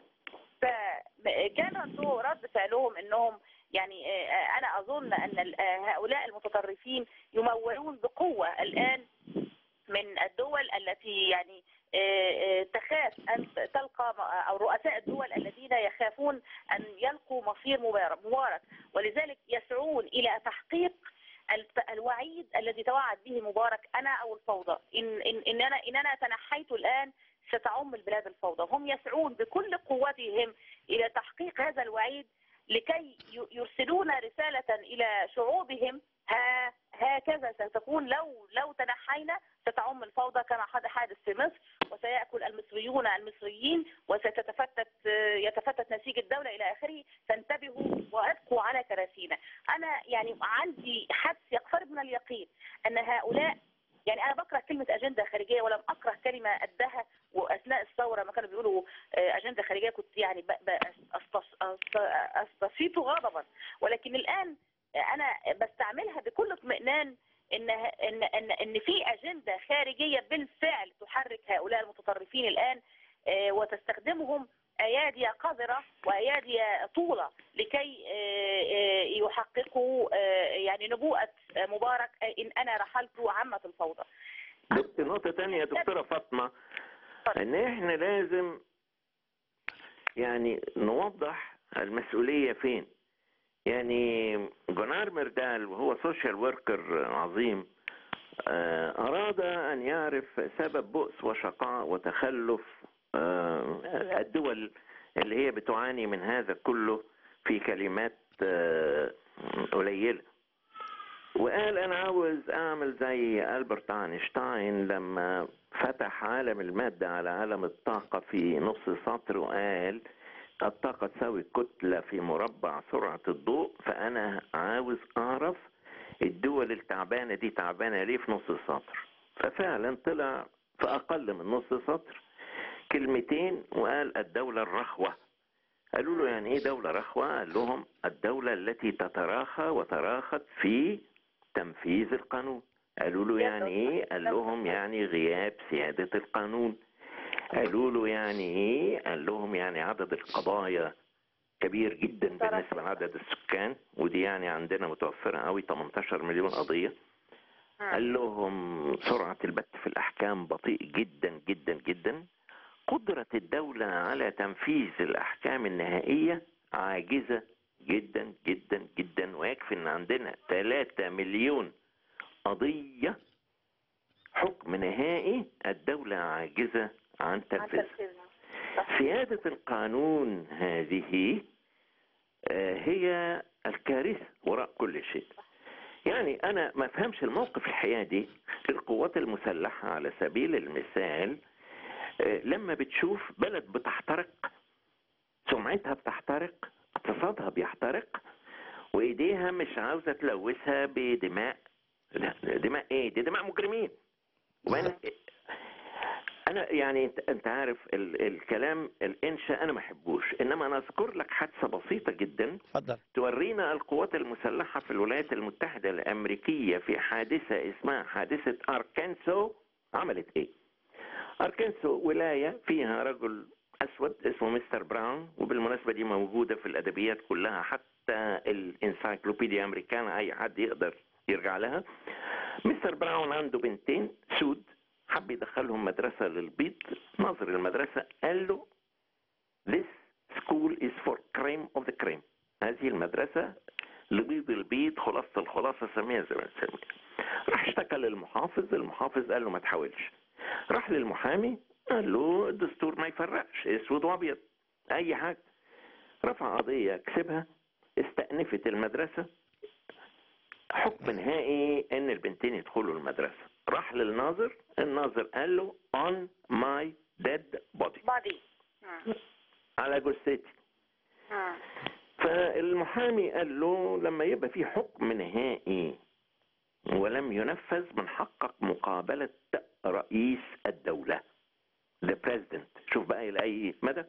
فكان رد فعلهم انهم يعني انا اظن ان هؤلاء المتطرفين يمولون بقوة الان من الدول التي يعني تخاف ان تلقى، او رؤساء الدول الذين يخافون ان يلقوا مصير مبارك، ولذلك يسعون الى تحقيق الوعيد الذي توعد به مبارك: انا او الفوضى. ان انا تنحيت الان ستعم البلاد الفوضى. هم يسعون بكل قوتهم إلى تحقيق هذا الوعيد لكي يرسلون رسالة إلى شعوبهم: هكذا ستكون لو تنحينا، ستعم الفوضى كما حدث في مصر، وسيأكل المصريون المصريين، يتفتت نسيج الدولة إلى آخره. فانتبهوا وأبقوا على كراسينا. أنا يعني عندي حدس يقترب من اليقين أن هؤلاء، يعني أنا بكره كلمة أجندة خارجية، ولم أكره كلمة أدها. وأثناء الثورة ما كانوا بيقولوا أجندة خارجية كنت يعني أستصيت غضبا، ولكن الآن أنا بستعملها بكل اطمئنان إن في أجندة خارجية بالفعل تحرك هؤلاء المتطرفين الآن، وتستخدمهم أيادي قذرة وأيادي طولة لكي يحققوا يعني نبوءة مبارك: إن أنا رحلت عمت الفوضى. نقطة تانية يا دكتورة فاطمة، ان احنا لازم يعني نوضح المسؤولية فين. يعني جونار ميردال وهو سوشيال وركر عظيم أراد أن يعرف سبب بؤس وشقاء وتخلف الدول اللي هي بتعاني من هذا كله في كلمات قليلة. وقال أنا عاوز أعمل زي ألبرت أينشتاين لما فتح عالم المادة على عالم الطاقة في نص سطر، وقال الطاقة تساوي كتلة في مربع سرعة الضوء، فأنا عاوز أعرف الدول التعبانة دي تعبانة ليه في نص السطر. ففعلا طلع في أقل من نص سطر كلمتين وقال الدولة الرخوة. قالوا له يعني ايه دولة رخوة؟ قال لهم الدولة التي تتراخى وتراخت في تنفيذ القانون. قالوا له يعني ايه؟ قال لهم يعني غياب سيادة القانون. قالوا له يعني ايه؟ قال لهم يعني عدد القضايا كبير جدا بالنسبة لعدد السكان، ودي يعني عندنا متوفرة قوي 18 مليون قضية. قال لهم سرعة البت في الأحكام بطيء جدا جدا جدا. قدرة الدولة على تنفيذ الأحكام النهائية عاجزة جدا جدا جدا، ويكفي أن عندنا 3 مليون قضية حكم نهائي الدولة عاجزة عن تنفيذها. سيادة القانون هذه هي الكارثة وراء كل شيء. يعني أنا ما فهمش الموقف الحيادي للقوات المسلحة على سبيل المثال لما بتشوف بلد بتحترق، سمعتها بتحترق، اقتصادها بيحترق، وايديها مش عاوزة تلوثها بدماء. لا دماء ايه؟ دي دماء مجرمين. انا يعني انت عارف الكلام الانشاء انا ما احبوش، انما انا اذكر لك حادثة بسيطة جدا اتفضل. تورينا القوات المسلحة في الولايات المتحدة الامريكية في حادثة اسمها حادثة اركانسو عملت ايه. أركنسو ولاية فيها رجل أسود اسمه مستر براون، وبالمناسبة دي موجودة في الأدبيات كلها، حتى الانسايكلوبيديا أمريكانا أي حد يقدر يرجع لها. مستر براون عنده بنتين سود، حب يدخلهم مدرسة للبيض. ناظر المدرسة قال له This school is for cream of the cream. هذه المدرسة لبيض البيض، خلاصة الخلاصة، سميها زي ما تسميها. راح اشتكى للمحافظ، المحافظ قال له ما تحاولش. راح للمحامي قال له الدستور ما يفرقش اسود وابيض اي حاجه. رفع قضيه كسبها، استأنفت المدرسه، حكم نهائي ان البنتين يدخلوا المدرسه. راح للناظر، الناظر قال له on my dead body على جثتي. فالمحامي قال له لما يبقى في حكم نهائي ولم ينفذ من حقك مقابلة رئيس الدولة the president. شوف بقى إلى أي مدى.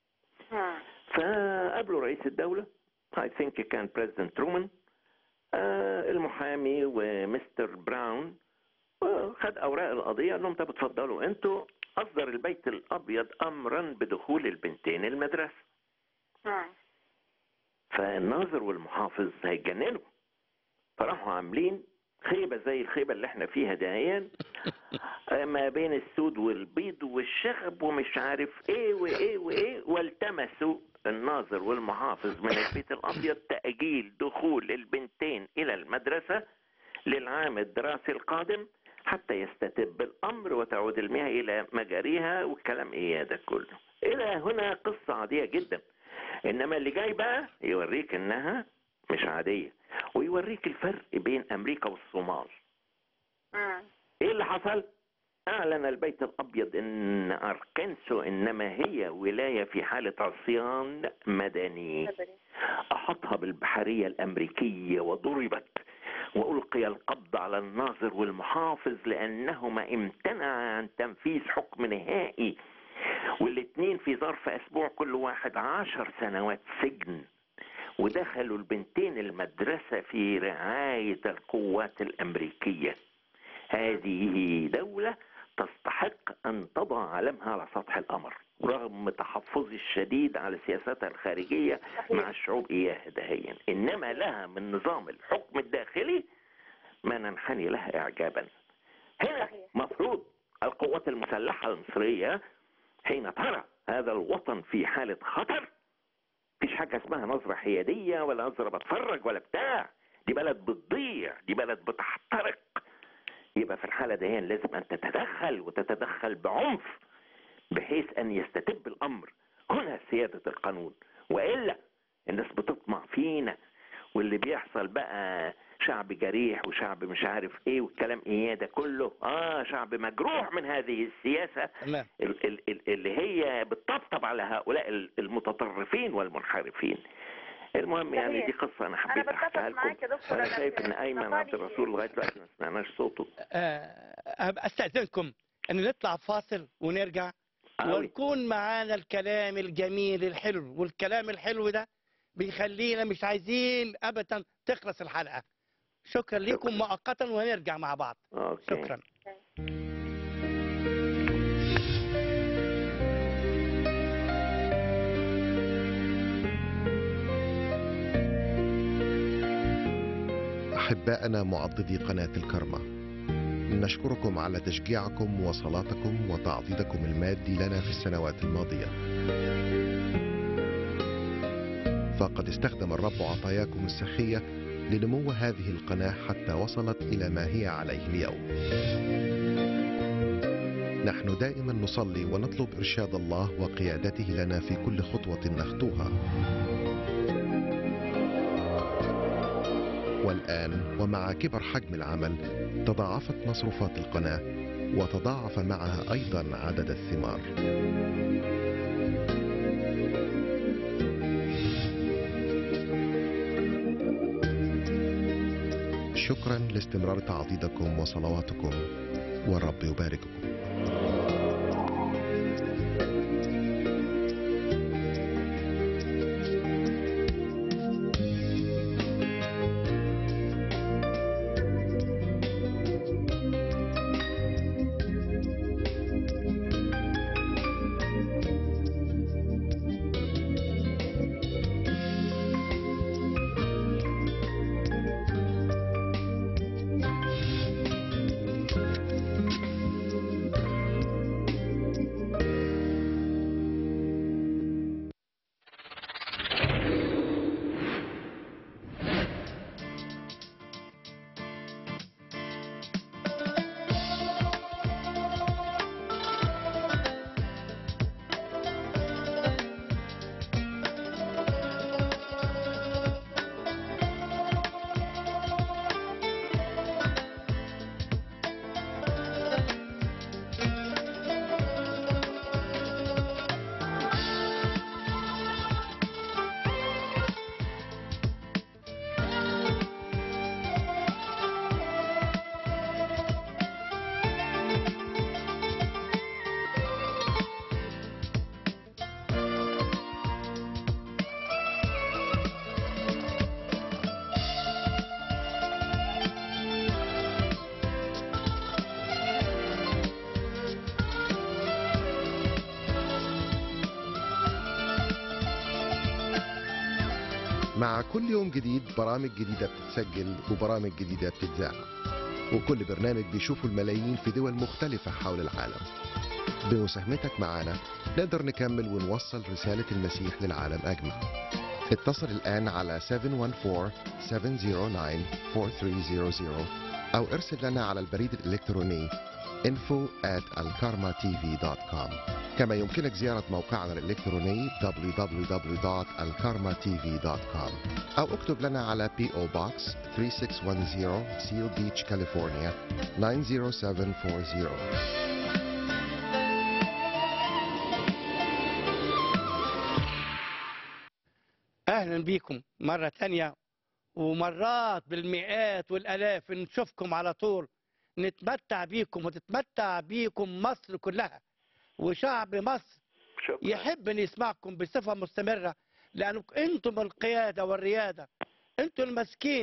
فقابلوا رئيس الدولة I think كان president ترومان. المحامي ومستر براون خد أوراق القضية، قال لهم طب اتفضلوا انتوا. أصدر البيت الأبيض أمرا بدخول البنتين المدرسة. فالناظر والمحافظ هيتجننوا، فراحوا عاملين خيبة زي الخيبة اللي احنا فيها دهيا ما بين السود والبيض والشغب ومش عارف ايه وايه وايه، والتمسوا الناظر والمحافظ من البيت الابيض تأجيل دخول البنتين الى المدرسة للعام الدراسي القادم حتى يستتب الامر وتعود المياه الى مجاريها، والكلام ايه ده كله. الى هنا قصة عادية جدا، انما اللي جاي بقى يوريك انها مش عادية، ويوريك الفرق بين امريكا والصومال. ايه اللي حصل؟ اعلن البيت الابيض ان اركنسو انما هي ولاية في حالة عصيان مدني، احطها بالبحرية الامريكية وضربت، والقي القبض على الناظر والمحافظ لانهما امتنعا عن تنفيذ حكم نهائي، والاثنين في ظرف اسبوع كل واحد 10 سنوات سجن، ودخلوا البنتين المدرسة في رعاية القوات الأمريكية. هذه دولة تستحق أن تضع علمها على سطح القمر رغم تحفظي الشديد على سياستها الخارجية مع الشعوب إياها دهيا، إنما لها من نظام الحكم الداخلي ما ننحني لها إعجابا. هنا مفروض القوات المسلحة المصرية حين ترى هذا الوطن في حالة خطر، مفيش حاجة اسمها نظرة حيادية ولا نظرة بتفرج ولا بتاع، دي بلد بتضيع، دي بلد بتحترق، يبقى في الحالة دي لازم أن تتدخل وتتدخل بعنف بحيث أن يستتب الأمر هنا سيادة القانون، وإلا الناس بتطمع فينا، واللي بيحصل بقى شعب جريح وشعب مش عارف ايه والكلام ايه ده كله، شعب مجروح من هذه السياسة تمام. اللي هي بتطبطب على هؤلاء المتطرفين والمنحرفين. المهم يعني دي قصة انا حبيت احكيها لكم. معاك يا دكتور. انا شايف ان ايمن عبد الرسول لغاية دلوقتي ما سمعناش صوته. استاذنكم ان نطلع فاصل ونرجع ونكون معانا الكلام الجميل الحلو، والكلام الحلو ده بيخلينا مش عايزين ابدا تخلص الحلقه. شكرا لكم مؤقتا وهنرجع مع بعض. أوكي. شكرا. أحبائنا معضدي قناة الكرمة، نشكركم على تشجيعكم وصلاتكم وتعضيدكم المادي لنا في السنوات الماضية. فقد استخدم الرب عطاياكم السخية لنمو هذه القناة حتى وصلت إلى ما هي عليه اليوم. نحن دائما نصلي ونطلب إرشاد الله وقيادته لنا في كل خطوة نخطوها. والآن ومع كبر حجم العمل تضاعفت مصروفات القناة وتضاعف معها أيضا عدد الثمار. شكرا لاستمرار تعضيدكم وصلواتكم، والرب يبارككم. مع كل يوم جديد برامج جديدة بتتسجل وبرامج جديدة بتتذاع، وكل برنامج بيشوفه الملايين في دول مختلفة حول العالم. بمساهمتك معنا نقدر نكمل ونوصل رسالة المسيح للعالم أجمع. اتصل الآن على 714-709-4300 أو ارسل لنا على البريد الإلكتروني info@alkarmatv.com. كما يمكنك زيارة موقعنا الإلكتروني www.alkarmatv.com أو اكتب لنا على P.O. Box 3610 Seal Beach, California 90740. أهلا بكم مرة تانية، ومرات بالمئات والآلاف نشوفكم على طول، نتمتع بيكم وتتمتع بيكم مصر كلها، وشعب مصر شكرا. يحب أن يسمعكم بصفة مستمرة، لأنكم أنتم القيادة والريادة، أنتم المسكين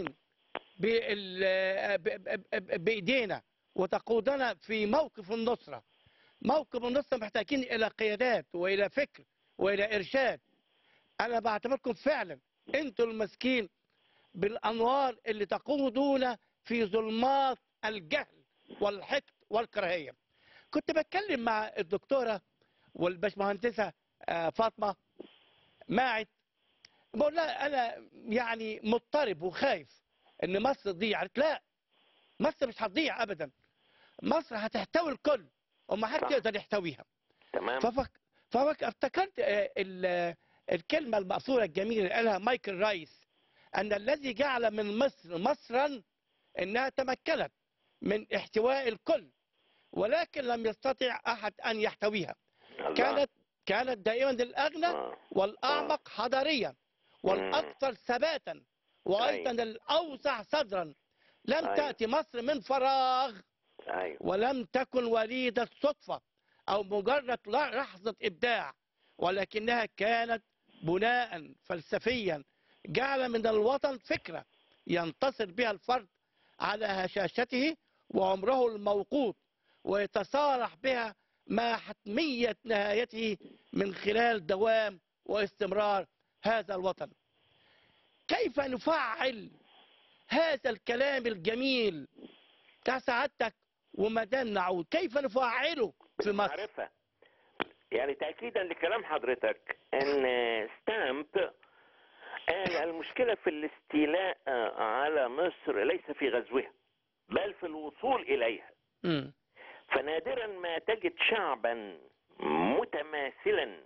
بإيدينا وتقودنا في موقف النصرة. موقف النصرة محتاجين إلى قيادات وإلى فكر وإلى إرشاد. أنا بعتبركم فعلا أنتم المسكين بالأنوار اللي تقودونا في ظلمات الجهل والحقد والكراهية. كنت بتكلم مع الدكتورة والباشمهندسة فاطمة ماعد، بقول لها أنا يعني مضطرب وخايف إن مصر تضيع. قالت لا، مصر مش هتضيع أبدا، مصر هتحتوي الكل وما حد صح. يقدر يحتويها. تمام. افتكرت الكلمة المأثورة الجميلة اللي قالها مايكل رايس، أن الذي جعل من مصر مصرا أنها تمكنت من احتواء الكل ولكن لم يستطع أحد أن يحتويها. الله. كانت دائما الأغنى والأعمق حضاريا والأكثر ثباتا وأيضا الأوسع صدرا. لم تأتي مصر من فراغ ولم تكن وليدة صدفة أو مجرد لحظة إبداع، ولكنها كانت بناء فلسفيا جعل من الوطن فكرة ينتصر بها الفرد على هشاشته وعمره الموقوت ويتصالح بها مع حتمية نهايته من خلال دوام واستمرار هذا الوطن. كيف نفعل هذا الكلام الجميل بتاع سعادتك ومدام نعود؟ كيف نفعله في مصر؟ معرفة. يعني تأكيدا لكلام حضرتك ان ستامب قال المشكلة في الاستيلاء على مصر ليس في غزوها بل في الوصول إليها. فنادرا ما تجد شعبا متماثلا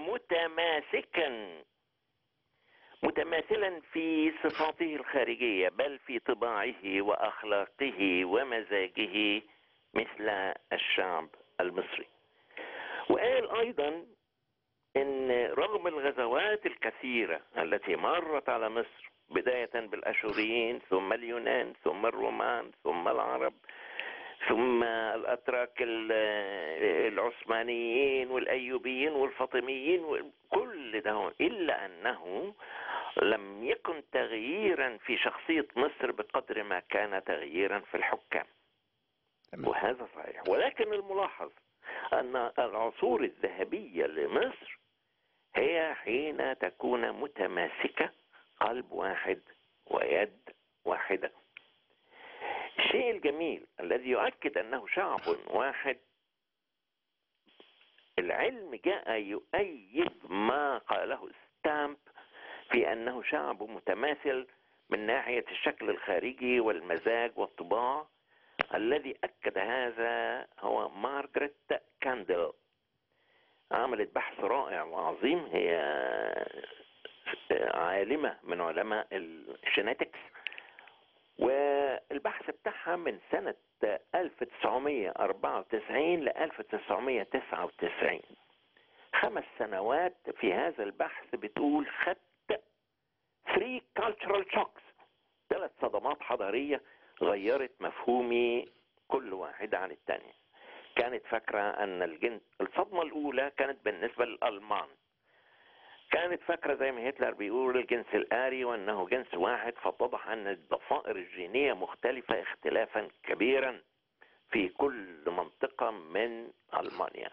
متماثلا في صفاته الخارجية بل في طباعه وأخلاقه ومزاجه مثل الشعب المصري. وقال أيضا إن رغم الغزوات الكثيرة التي مرت على مصر بداية بالأشوريين ثم اليونان ثم الرومان ثم العرب ثم الأتراك العثمانيين والأيوبيين والفاطميين كل ده، إلا أنه لم يكن تغييرا في شخصية مصر بقدر ما كان تغييرا في الحكام. وهذا صحيح. ولكن الملاحظ أن العصور الذهبية لمصر هي حين تكون متماسكة قلب واحد ويد واحدة. الشيء الجميل الذي يؤكد أنه شعب واحد، العلم جاء يؤيد ما قاله ستامب في أنه شعب متماثل من ناحية الشكل الخارجي والمزاج والطباع. الذي أكد هذا هو مارغريت كاندل، عملت بحث رائع وعظيم، هي عالمة من علماء الجينيتكس، والبحث بتاعها من سنة 1994 ل 1999، 5 سنوات في هذا البحث. بتقول خدت 3 cultural shocks، 3 صدمات حضارية غيرت مفهومي كل واحدة عن الثانية. كانت فاكرة أن الصدمة الأولى كانت بالنسبة للألمان، كانت فاكرة زي ما هتلر بيقول الجنس الآري وأنه جنس واحد، فاتضح أن الضفائر الجينية مختلفة اختلافا كبيرا في كل منطقة من ألمانيا.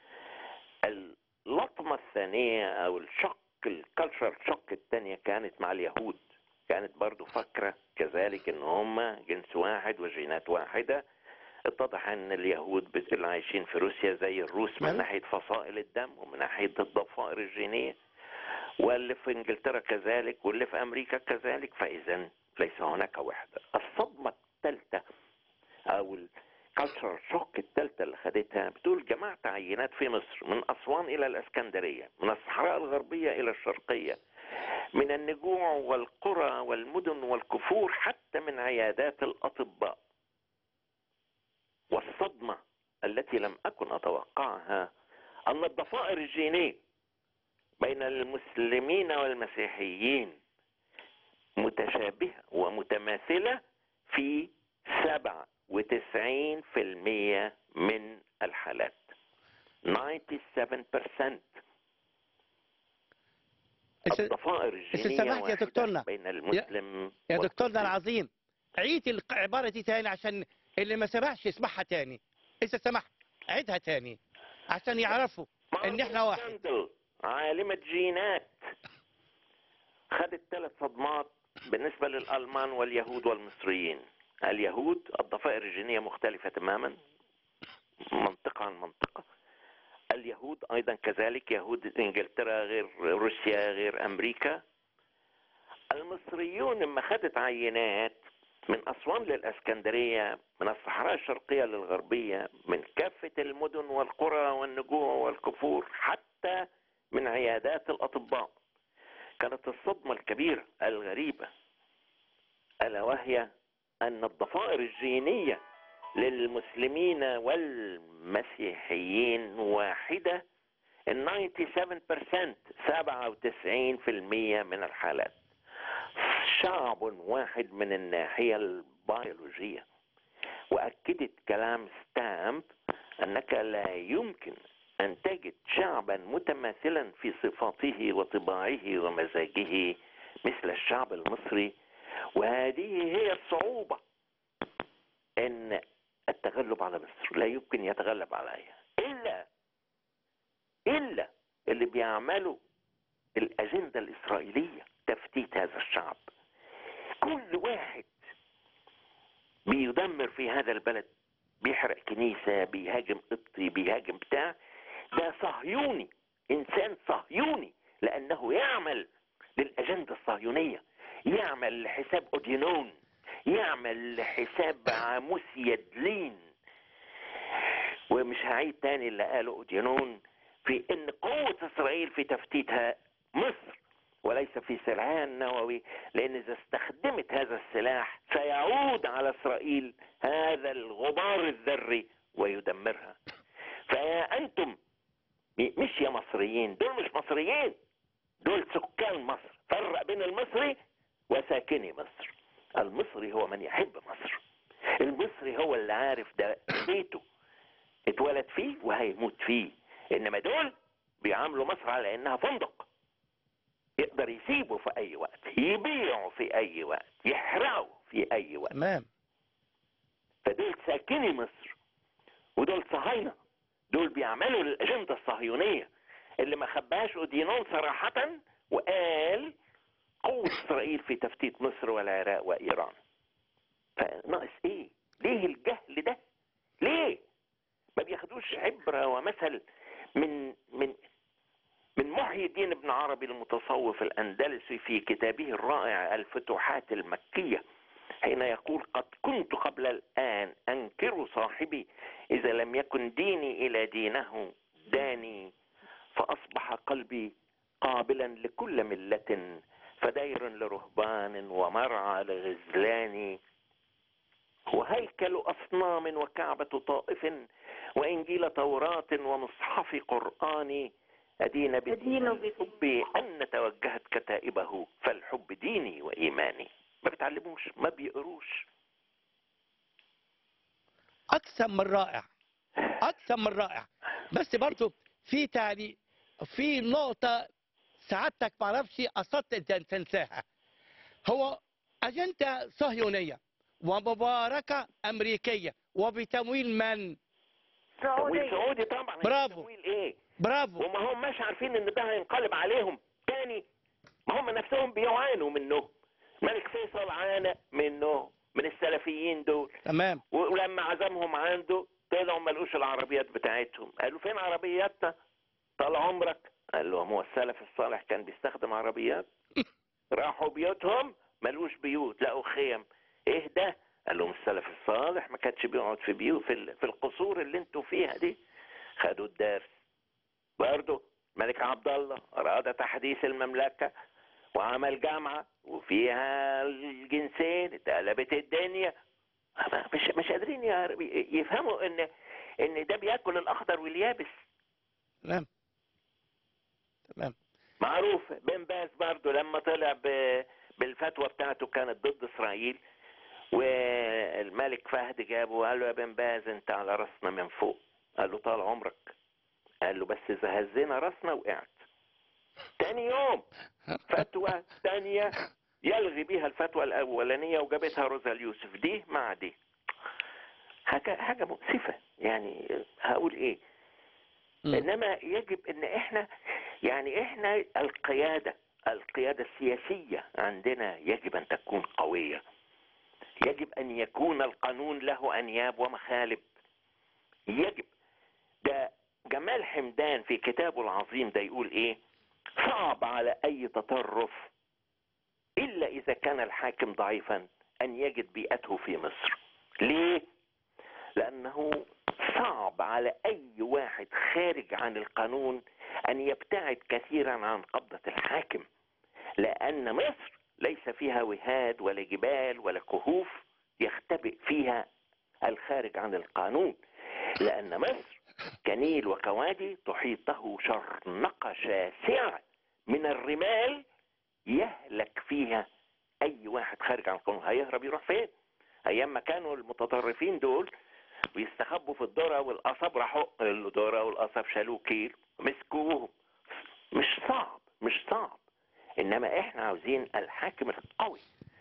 اللطمة الثانية أو الكالتشر شوك الثانية كانت مع اليهود. كانت برضو فاكرة كذلك ان هم جنس واحد وجينات واحدة. اتضح ان اليهود اللي عايشين في روسيا زي الروس من ناحية فصائل الدم ومن ناحية الضفائر الجينية، واللي في انجلترا كذلك واللي في امريكا كذلك، فاذا ليس هناك وحدة. الصدمة الثالثة او الكالتشر شوك الثالثة اللي خدتها بتقول جمعت عينات في مصر من اسوان الى الاسكندرية، من الصحراء الغربية الى الشرقية، من النجوع والقرى والمدن والكفور، حتى من عيادات الأطباء. والصدمة التي لم أكن أتوقعها أن الضفائر الجينية بين المسلمين والمسيحيين متشابهة ومتماثلة في 97% من الحالات، 97%. الضفائر الجينية يا دكتورنا بين المسلم يا دكتورنا العظيم، عيد العبارة دي تاني عشان اللي ما سمعش يسمعها تاني. إذا سمحت عيدها تاني عشان يعرفوا إن إحنا واحد. عالمة جينات خدت 3 صدمات بالنسبة للألمان واليهود والمصريين. اليهود الضفائر الجينية مختلفة تماما منطقة عن منطقة. اليهود أيضا كذلك، يهود إنجلترا غير روسيا غير أمريكا. المصريون لما خدت عينات من أسوان للإسكندرية، من الصحراء الشرقية للغربية، من كافة المدن والقرى والنجوع والكفور، حتى من عيادات الأطباء. كانت الصدمة الكبيرة الغريبة ألا وهي أن الضفائر الجينية للمسلمين والمسيحيين واحدة. 97% 97% من الحالات. شعب واحد من الناحية البيولوجية. وأكدت كلام ستامب أنك لا يمكن أن تجد شعبا متماثلا في صفاته وطباعه ومزاجه مثل الشعب المصري. وهذه هي الصعوبة، أن التغلب على مصر لا يمكن يتغلب عليها إلا اللي بيعملوا الأجندة الإسرائيلية، تفتيت هذا الشعب. كل واحد بيدمر في هذا البلد، بيحرق كنيسة، بيهاجم قبطي، بيهاجم بتاع، ده صهيوني، إنسان صهيوني، لأنه يعمل للأجندة الصهيونية، يعمل لحساب أودينون، يعمل لحساب عاموس يدلين. ومش هعيد تاني اللي قاله أودينون في ان قوة اسرائيل في تفتيتها مصر وليس في سلاحها النووي، لان اذا استخدمت هذا السلاح سيعود على اسرائيل هذا الغبار الذري ويدمرها. فيا انتم مش يا مصريين، دول مش مصريين، دول سكان مصر. فرق بين المصري وساكني مصر. المصري هو من يحب مصر، المصري هو اللي عارف ده بيته اتولد فيه وهيموت فيه. انما دول بيعاملوا مصر على انها فندق يقدر يسيبه في اي وقت، يبيعوا في اي وقت، يحرقوا في اي وقت. تمام. فدول ساكني مصر ودول صهاينة، دول بيعملوا للأجندة الصهيونية اللي ما خباهاش أودينون صراحة، وقال قوة إسرائيل في تفتيت مصر والعراق وإيران. فناقص إيه؟ ليه الجهل ده؟ ليه؟ ما بياخدوش عبرة ومثل من محي الدين ابن عربي المتصوف الأندلسي في كتابه الرائع الفتوحات المكية، حين يقول: قد كنت قبل الآن أنكر صاحبي إذا لم يكن ديني إلى دينه داني، فأصبح قلبي قابلا لكل ملة، فدير لرهبان ومرعى لغزلان، وهيكل أصنام وكعبة طائف وإنجيل توراة ومصحف قرآن، أدين بحبي أن توجهت كتائبه، فالحب ديني وإيماني. ما بتعلموش، ما بيقروش. أكثر من رائع، أكثر من رائع. بس برضو في تعليق، في نقطة سعادتك معرفش قصدت تنساها. هو أجندة صهيونية ومباركة أمريكية وبتمويل من؟ تمويل سعودي طبعا. برافو. تمويل ايه؟ برافو. وما هم مش عارفين ان ده هينقلب عليهم تاني. ما هم نفسهم بيعانوا منه. ملك فيصل عانى منه، من السلفيين دول. تمام. ولما عزمهم عنده طلعوا ما لقوش العربيات بتاعتهم. قالوا: فين عربياتنا؟ طال عمرك. قال لهم: هو السلف الصالح كان بيستخدم عربيات؟ راحوا بيوتهم ما لقوش بيوت، لقوا خيم. ايه ده؟ قال لهم: السلف الصالح ما كانش بيقعد في بيوت في القصور اللي انتوا فيها دي. خدوا الدرس. برضه الملك عبد الله أراد تحديث المملكة وعمل جامعة وفيها الجنسين، اتقلبت الدنيا. مش قادرين يفهموا ان ده بياكل الاخضر واليابس. تمام. تمام. معروف بن باز برضه لما طلع بالفتوى بتاعته كانت ضد اسرائيل، والملك فهد جابه وقال له: يا بن باز انت على راسنا من فوق. قال له: طال عمرك. قال له: بس اذا هزينا راسنا وقعت. تاني يوم فتوى تانية يلغي بيها الفتوى الاولانية، وجابتها روزا اليوسف دي مع دي. حاجة مؤسفة، يعني هقول ايه. انما يجب ان احنا القيادة السياسية عندنا يجب ان تكون قوية. يجب ان يكون القانون له انياب ومخالب. يجب. ده جمال حمدان في كتابه العظيم ده يقول ايه: صعب على اي تطرف الا اذا كان الحاكم ضعيفا أن يجد بيئته في مصر. ليه؟ لأنه صعب على أي واحد خارج عن القانون أن يبتعد كثيرا عن قبضة الحاكم، لأن مصر ليس فيها وهاد ولا جبال ولا كهوف يختبئ فيها الخارج عن القانون، لأن مصر كنيل وكوادي تحيطه شرنقة شاسعة من الرمال يهلك فيها أي واحد خارج عن القانون. هيهرب يروح فين؟ أيام ما كانوا المتطرفين دول ويستخبوا في الذرة والقصب، راحوا الذرة والقصب شالوه كيل مسكوهم. مش صعب. إنما إحنا عاوزين الحاكم القوي.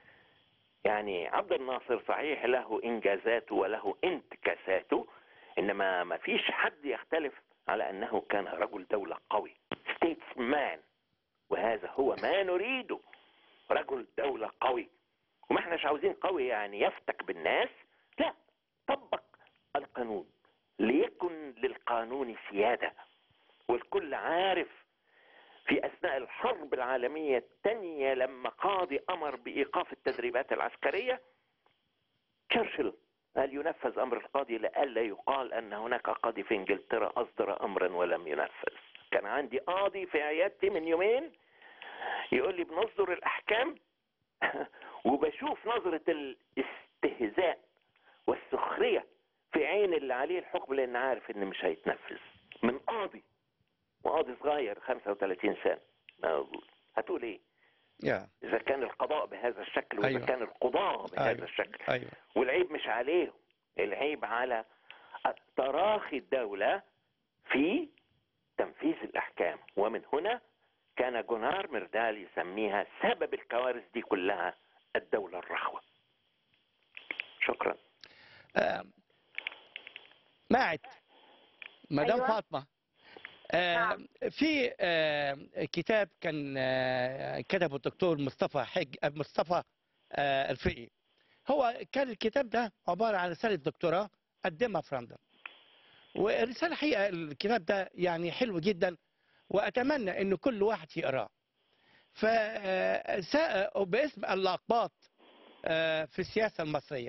يعني عبد الناصر صحيح له إنجازاته وله انتكاساته، إنما ما فيش حد يختلف على أنه كان رجل دولة قوي، statesman، وهذا هو ما نريده، رجل دولة قوي. وما احناش عاوزين قوي يعني يفتك بالناس، لا، طبق القانون، ليكن للقانون سيادة. والكل عارف في أثناء الحرب العالمية الثانية لما قاضي أمر بإيقاف التدريبات العسكرية، تشرشل قال ينفذ أمر القاضي لئلا يقال أن هناك قاضي في إنجلترا أصدر أمرا ولم ينفذ. كان عندي قاضي في عيادتي من يومين يقول لي بنصدر الأحكام وبشوف نظرة الاستهزاء والسخرية في عين اللي عليه الحكم، لأن عارف إن مش هيتنفذ. من قاضي، وقاضي صغير 35 سنة. هتقول إيه؟ إذا كان القضاء بهذا الشكل وإذا كان القضاء بهذا الشكل. والعيب مش عليهم، العيب على تراخي الدولة في تنفيذ الأحكام. ومن هنا كان جونار ميردال يسميها سبب الكوارث دي كلها الدولة الرخوة. شكرا. معت مدام أيوة. فاطمة، نعم. في كتاب كان كتبه الدكتور مصطفى الفقي. هو كان الكتاب ده عبارة عن رسالة دكتوراه قدمها في لندن، ورسالة حقيقة الكتاب ده يعني حلو جدا، وأتمنى إن كل واحد يقراه. باسم الأقباط في السياسة المصرية،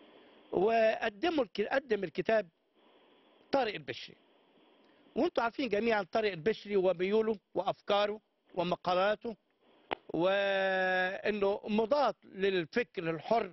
قدم الكتاب طارق البشري. وانتم عارفين جميعا طارق البشري وميوله وأفكاره ومقالاته، وإنه مضاد للفكر الحر،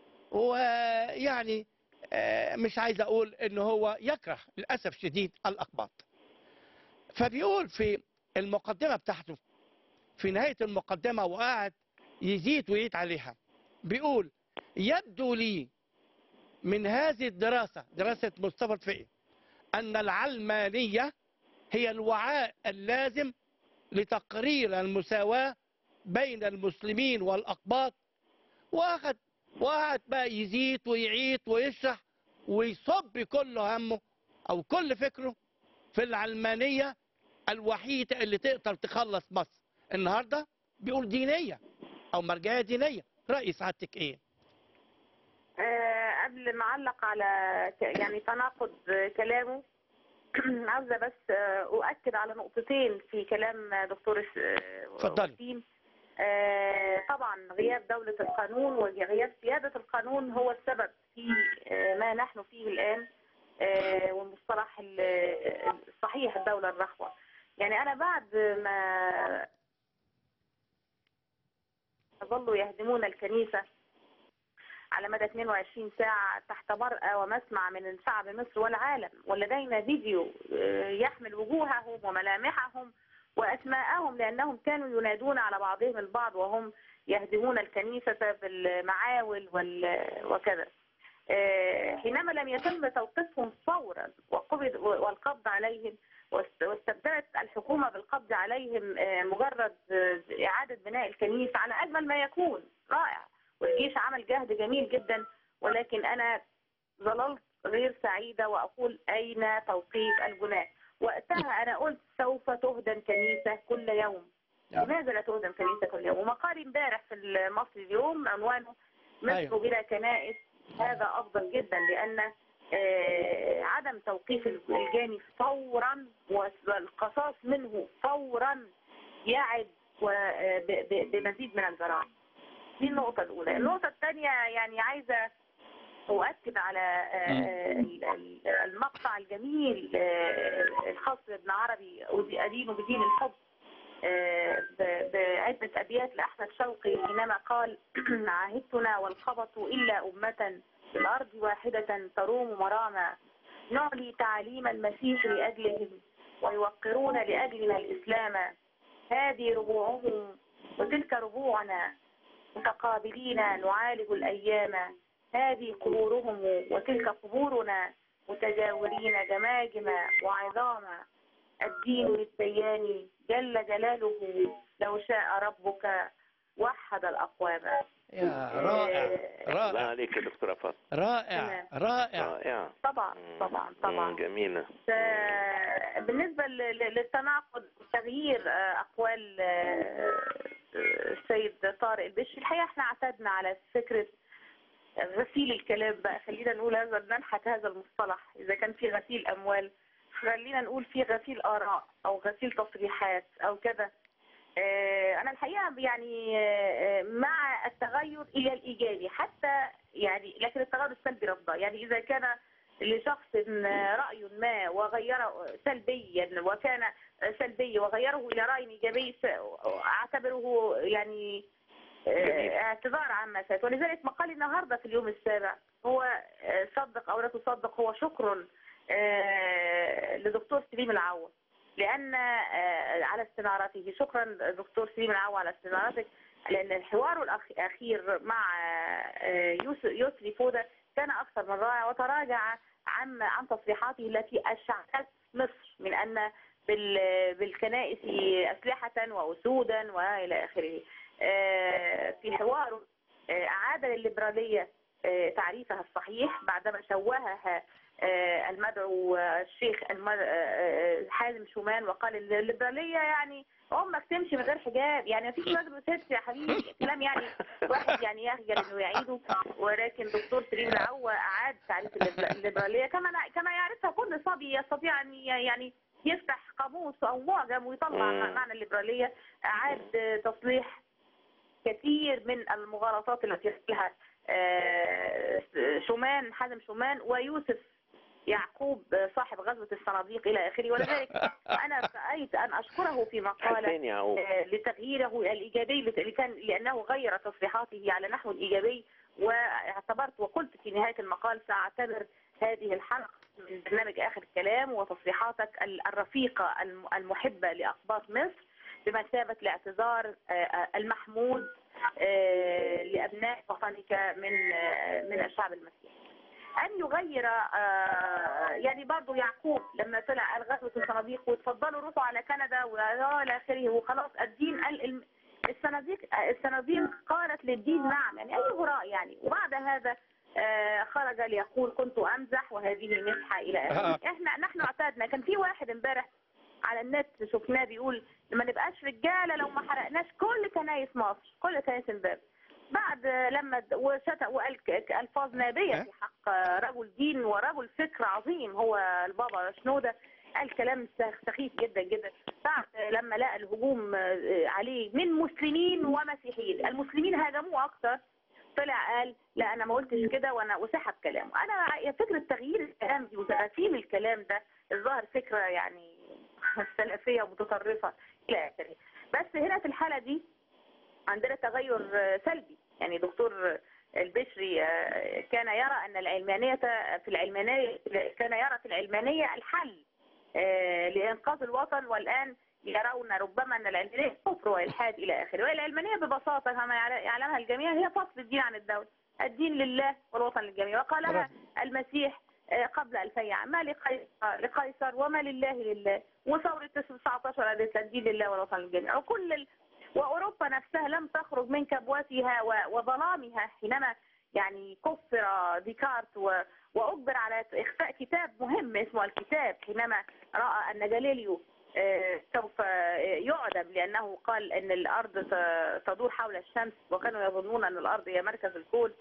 ويعني مش عايز أقول إنه هو يكره للأسف شديد الأقباط. فبيقول في المقدمة بتاعته، في نهاية المقدمة وقاعد يزيد ويعيد عليها، بيقول: يبدو لي من هذه الدراسة، دراسة مصطفى الفقي، أن العلمانية هي الوعاء اللازم لتقرير المساواة بين المسلمين والأقباط. وقعد بقى يزيد ويعيد ويشرح ويصب كل همه أو كل فكره في العلمانية الوحيدة اللي تقدر تخلص مصر. النهاردة بيقول دينية أو مرجعية دينية. رأي سعادتك إيه؟ قبل ما أعلق على يعني تناقض كلامه، عاوزة بس أؤكد على نقطتين في كلام دكتور وسيم. طبعا غياب دولة القانون وغياب سيادة القانون هو السبب في ما نحن فيه الآن، والمصطلح الصحيح الدولة الرخوة. يعني أنا بعد ما ظلوا يهدمون الكنيسة على مدى 22 ساعة تحت مرأى ومسمع من شعب مصر والعالم، ولدينا فيديو يحمل وجوههم وملامحهم وأسماءهم، لأنهم كانوا ينادون على بعضهم البعض وهم يهدمون الكنيسة بالمعاول وكذا. حينما لم يتم توقيفهم فورا والقبض عليهم، واستبدلت الحكومة بالقبض عليهم مجرد إعادة بناء الكنيسة على أجمل ما يكون، رائع، والجيش عمل جهد جميل جدا، ولكن أنا ظللت غير سعيدة وأقول أين توقيف الجناة؟ وقتها أنا قلت سوف تهدم كنيسة كل يوم. لماذا لا تهدم كنيسة كل يوم؟ ومقالي امبارح في المصري اليوم عنوانه مصر بلا كنائس. هذا أفضل جدا، لأن عدم توقيف الجاني فورا والقصاص منه فورا يعد بمزيد من الجرائم. دي النقطة الأولى. النقطة الثانية يعني عايزة أؤكد على المقطع الجميل الخاص بابن عربي أدين بدين الحب بعدة أبيات لأحمد شوقي حينما قال عاهدتنا والخبط إلا أمة في الأرض واحدة تروم مراما نعلي تعاليم المسيح لأجلهم ويوقرون لأجلنا الإسلام هذه ربوعهم وتلك ربوعنا متقابلين نعالج الأيام هذه قبورهم وتلك قبورنا متجاورين جماجم وعظاما الدين للديان جل جلاله لو شاء ربك وحد الأقوام. يا رائع الله رائع عليك يا دكتورة فاطمة. رائع رائع. رائع. طبعا طبعا طبعا. جميلة. بالنسبة للتناقض وتغيير أقوال السيد طارق البشري، الحقيقة احنا اعتدنا على فكرة غسيل الكلام بقى، خلينا نقول هذا ننحت هذا المصطلح. إذا كان في غسيل أموال خلينا نقول في غسيل آراء أو غسيل تصريحات أو كذا. أنا الحقيقة يعني مع التغير إلى الإيجابي حتى يعني، لكن التغير السلبي رفضه. يعني إذا كان لشخص رأي ما وغيره سلبيا وكان سلبي وغيره إلى رأي إيجابي أعتبره يعني اعتذار عما فات. ولذلك مقالي النهارده في اليوم السابع هو صدق أو لا تصدق هو شكر لدكتور سليم العوة لأن على استنارته. شكرا دكتور سليم العوة على استنارتك، لأن الحوار الأخير مع يسري فودة كان أكثر من رائع وتراجع عن تصريحاته التي أشعلت مصر من أن بالكنائس أسلحة وأسودا وإلى آخره. في حواره أعاد للليبرالية تعريفها الصحيح بعدما شوهها المدعو الشيخ حازم شومان وقال الليبرالية يعني امك تمشي من غير حجاب، يعني مفيش راجل وست يا حبيبي. كلام يعني واحد يعني يخجل انه يعيده. ولكن دكتور سليم العوة اعاد تعريف الليبرالية كما يعرفها كل صبي يستطيع ان يعني يفتح قاموس او معجم ويطلع معنى الليبرالية. اعاد تصليح كثير من المغالطات التي يرسلها شومان حازم شومان ويوسف يعقوب صاحب غزوة الصناديق إلى آخره. ولذلك أنا رأيت أن أشكره في مقالة لتغييره الإيجابي لأنه غير تصريحاته على نحو الإيجابي. واعتبرت وقلت في نهاية المقال سأعتبر هذه الحلقة من برنامج آخر الكلام وتصريحاتك الرفيقة المحبة لأقباط مصر بمثابة الاعتذار المحمود لأبناء وطنك من الشعب المسيحي. أن يغير يعني برضه يعقوب لما طلع غزوة الصناديق وتفضلوا روحوا على كندا وإلى آخره وخلاص الدين الصناديق قالت للدين نعم، يعني أي هراء يعني. وبعد هذا خرج ليقول كنت أمزح وهذه مسحة إلى آخره. نحن اعتادنا. كان في واحد امبارح على النت شفناه بيقول ما نبقاش رجالة لو ما حرقناش كل كنايس مصر كل كنايس امبارح. بعد لما وقال ألفاظ نابية في حق رجل دين ورجل فكر عظيم هو البابا شنودة، قال كلام سخيف جدا جدا. بعد لما لقى الهجوم عليه من مسلمين ومسيحيين، المسلمين هاجموه أكثر، طلع قال لا أنا ما قلتش كده وسحب كلامه. أنا فكرة تغيير الكلام دي وتغسيل الكلام ده الظاهر فكرة يعني سلفية متطرفة إلى آخره. بس هنا في الحالة دي عندنا تغير سلبي. يعني دكتور البشري كان يرى أن العلمانية كان يرى في العلمانية الحل لإنقاذ الوطن، والآن يرون ربما أن العلمانية كفر وإلحاد إلى آخره. والعلمانية ببساطة كما يعلمها الجميع هي فصل الدين عن الدولة، الدين لله والوطن للجميع. وقالها المسيح قبل 2000 عام ما لقيصر وما لله لله. وثورة 19 قالت الدين لله والوطن للجميع. وأوروبا نفسها لم تخرج من كبوتها وظلامها حينما يعني كفر ديكارت وأجبر على إخفاء كتاب مهم اسمه الكتاب حينما رأى أن جاليليو سوف يعدم لأنه قال أن الأرض تدور حول الشمس وكانوا يظنون أن الأرض هي مركز الكون.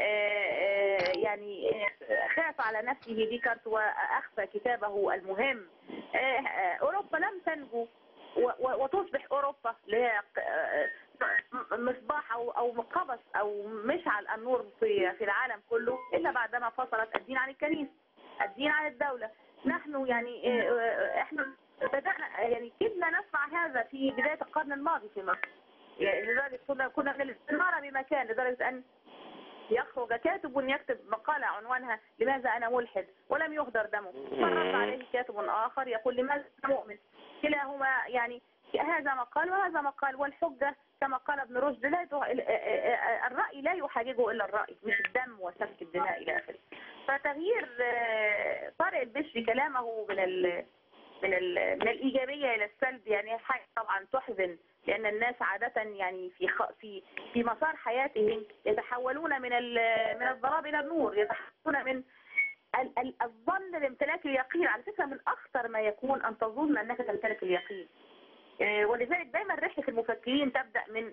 يعني خاف على نفسه ديكارت وأخفى كتابه المهم. أوروبا لم تنجو وتصبح أوروبا مصباح او قبس او مشعل النور في العالم كله الا بعدما فصلت الدين عن الكنيسه، الدين عن الدوله. نحن يعني احنا بدانا يعني كدنا نسمع هذا في بدايه القرن الماضي في مصر، يعني لدرجه كنا من الاستناره بمكان لدرجه ان يخرج كاتب يكتب مقالة عنوانها لماذا أنا ملحد ولم يهدر دمه، فرد عليه كاتب آخر يقول لماذا أنا مؤمن. كلاهما يعني هذا مقال وهذا مقال، والحجة كما قال ابن رشد الرأي لا يحاججه إلا الرأي مش الدم وسفك الدماء إلى آخره. فتغيير طارق البشري كلامه من الإيجابية إلى السلب يعني حاجة طبعا تحزن، لأن الناس عادة يعني في مسار حياتهم يتحولون من الظلام إلى النور، يتحولون من الظن لامتلاك اليقين. على فكرة من أخطر ما يكون أن تظن أنك تمتلك اليقين، ولذلك دايما رحلة المفكرين تبدأ من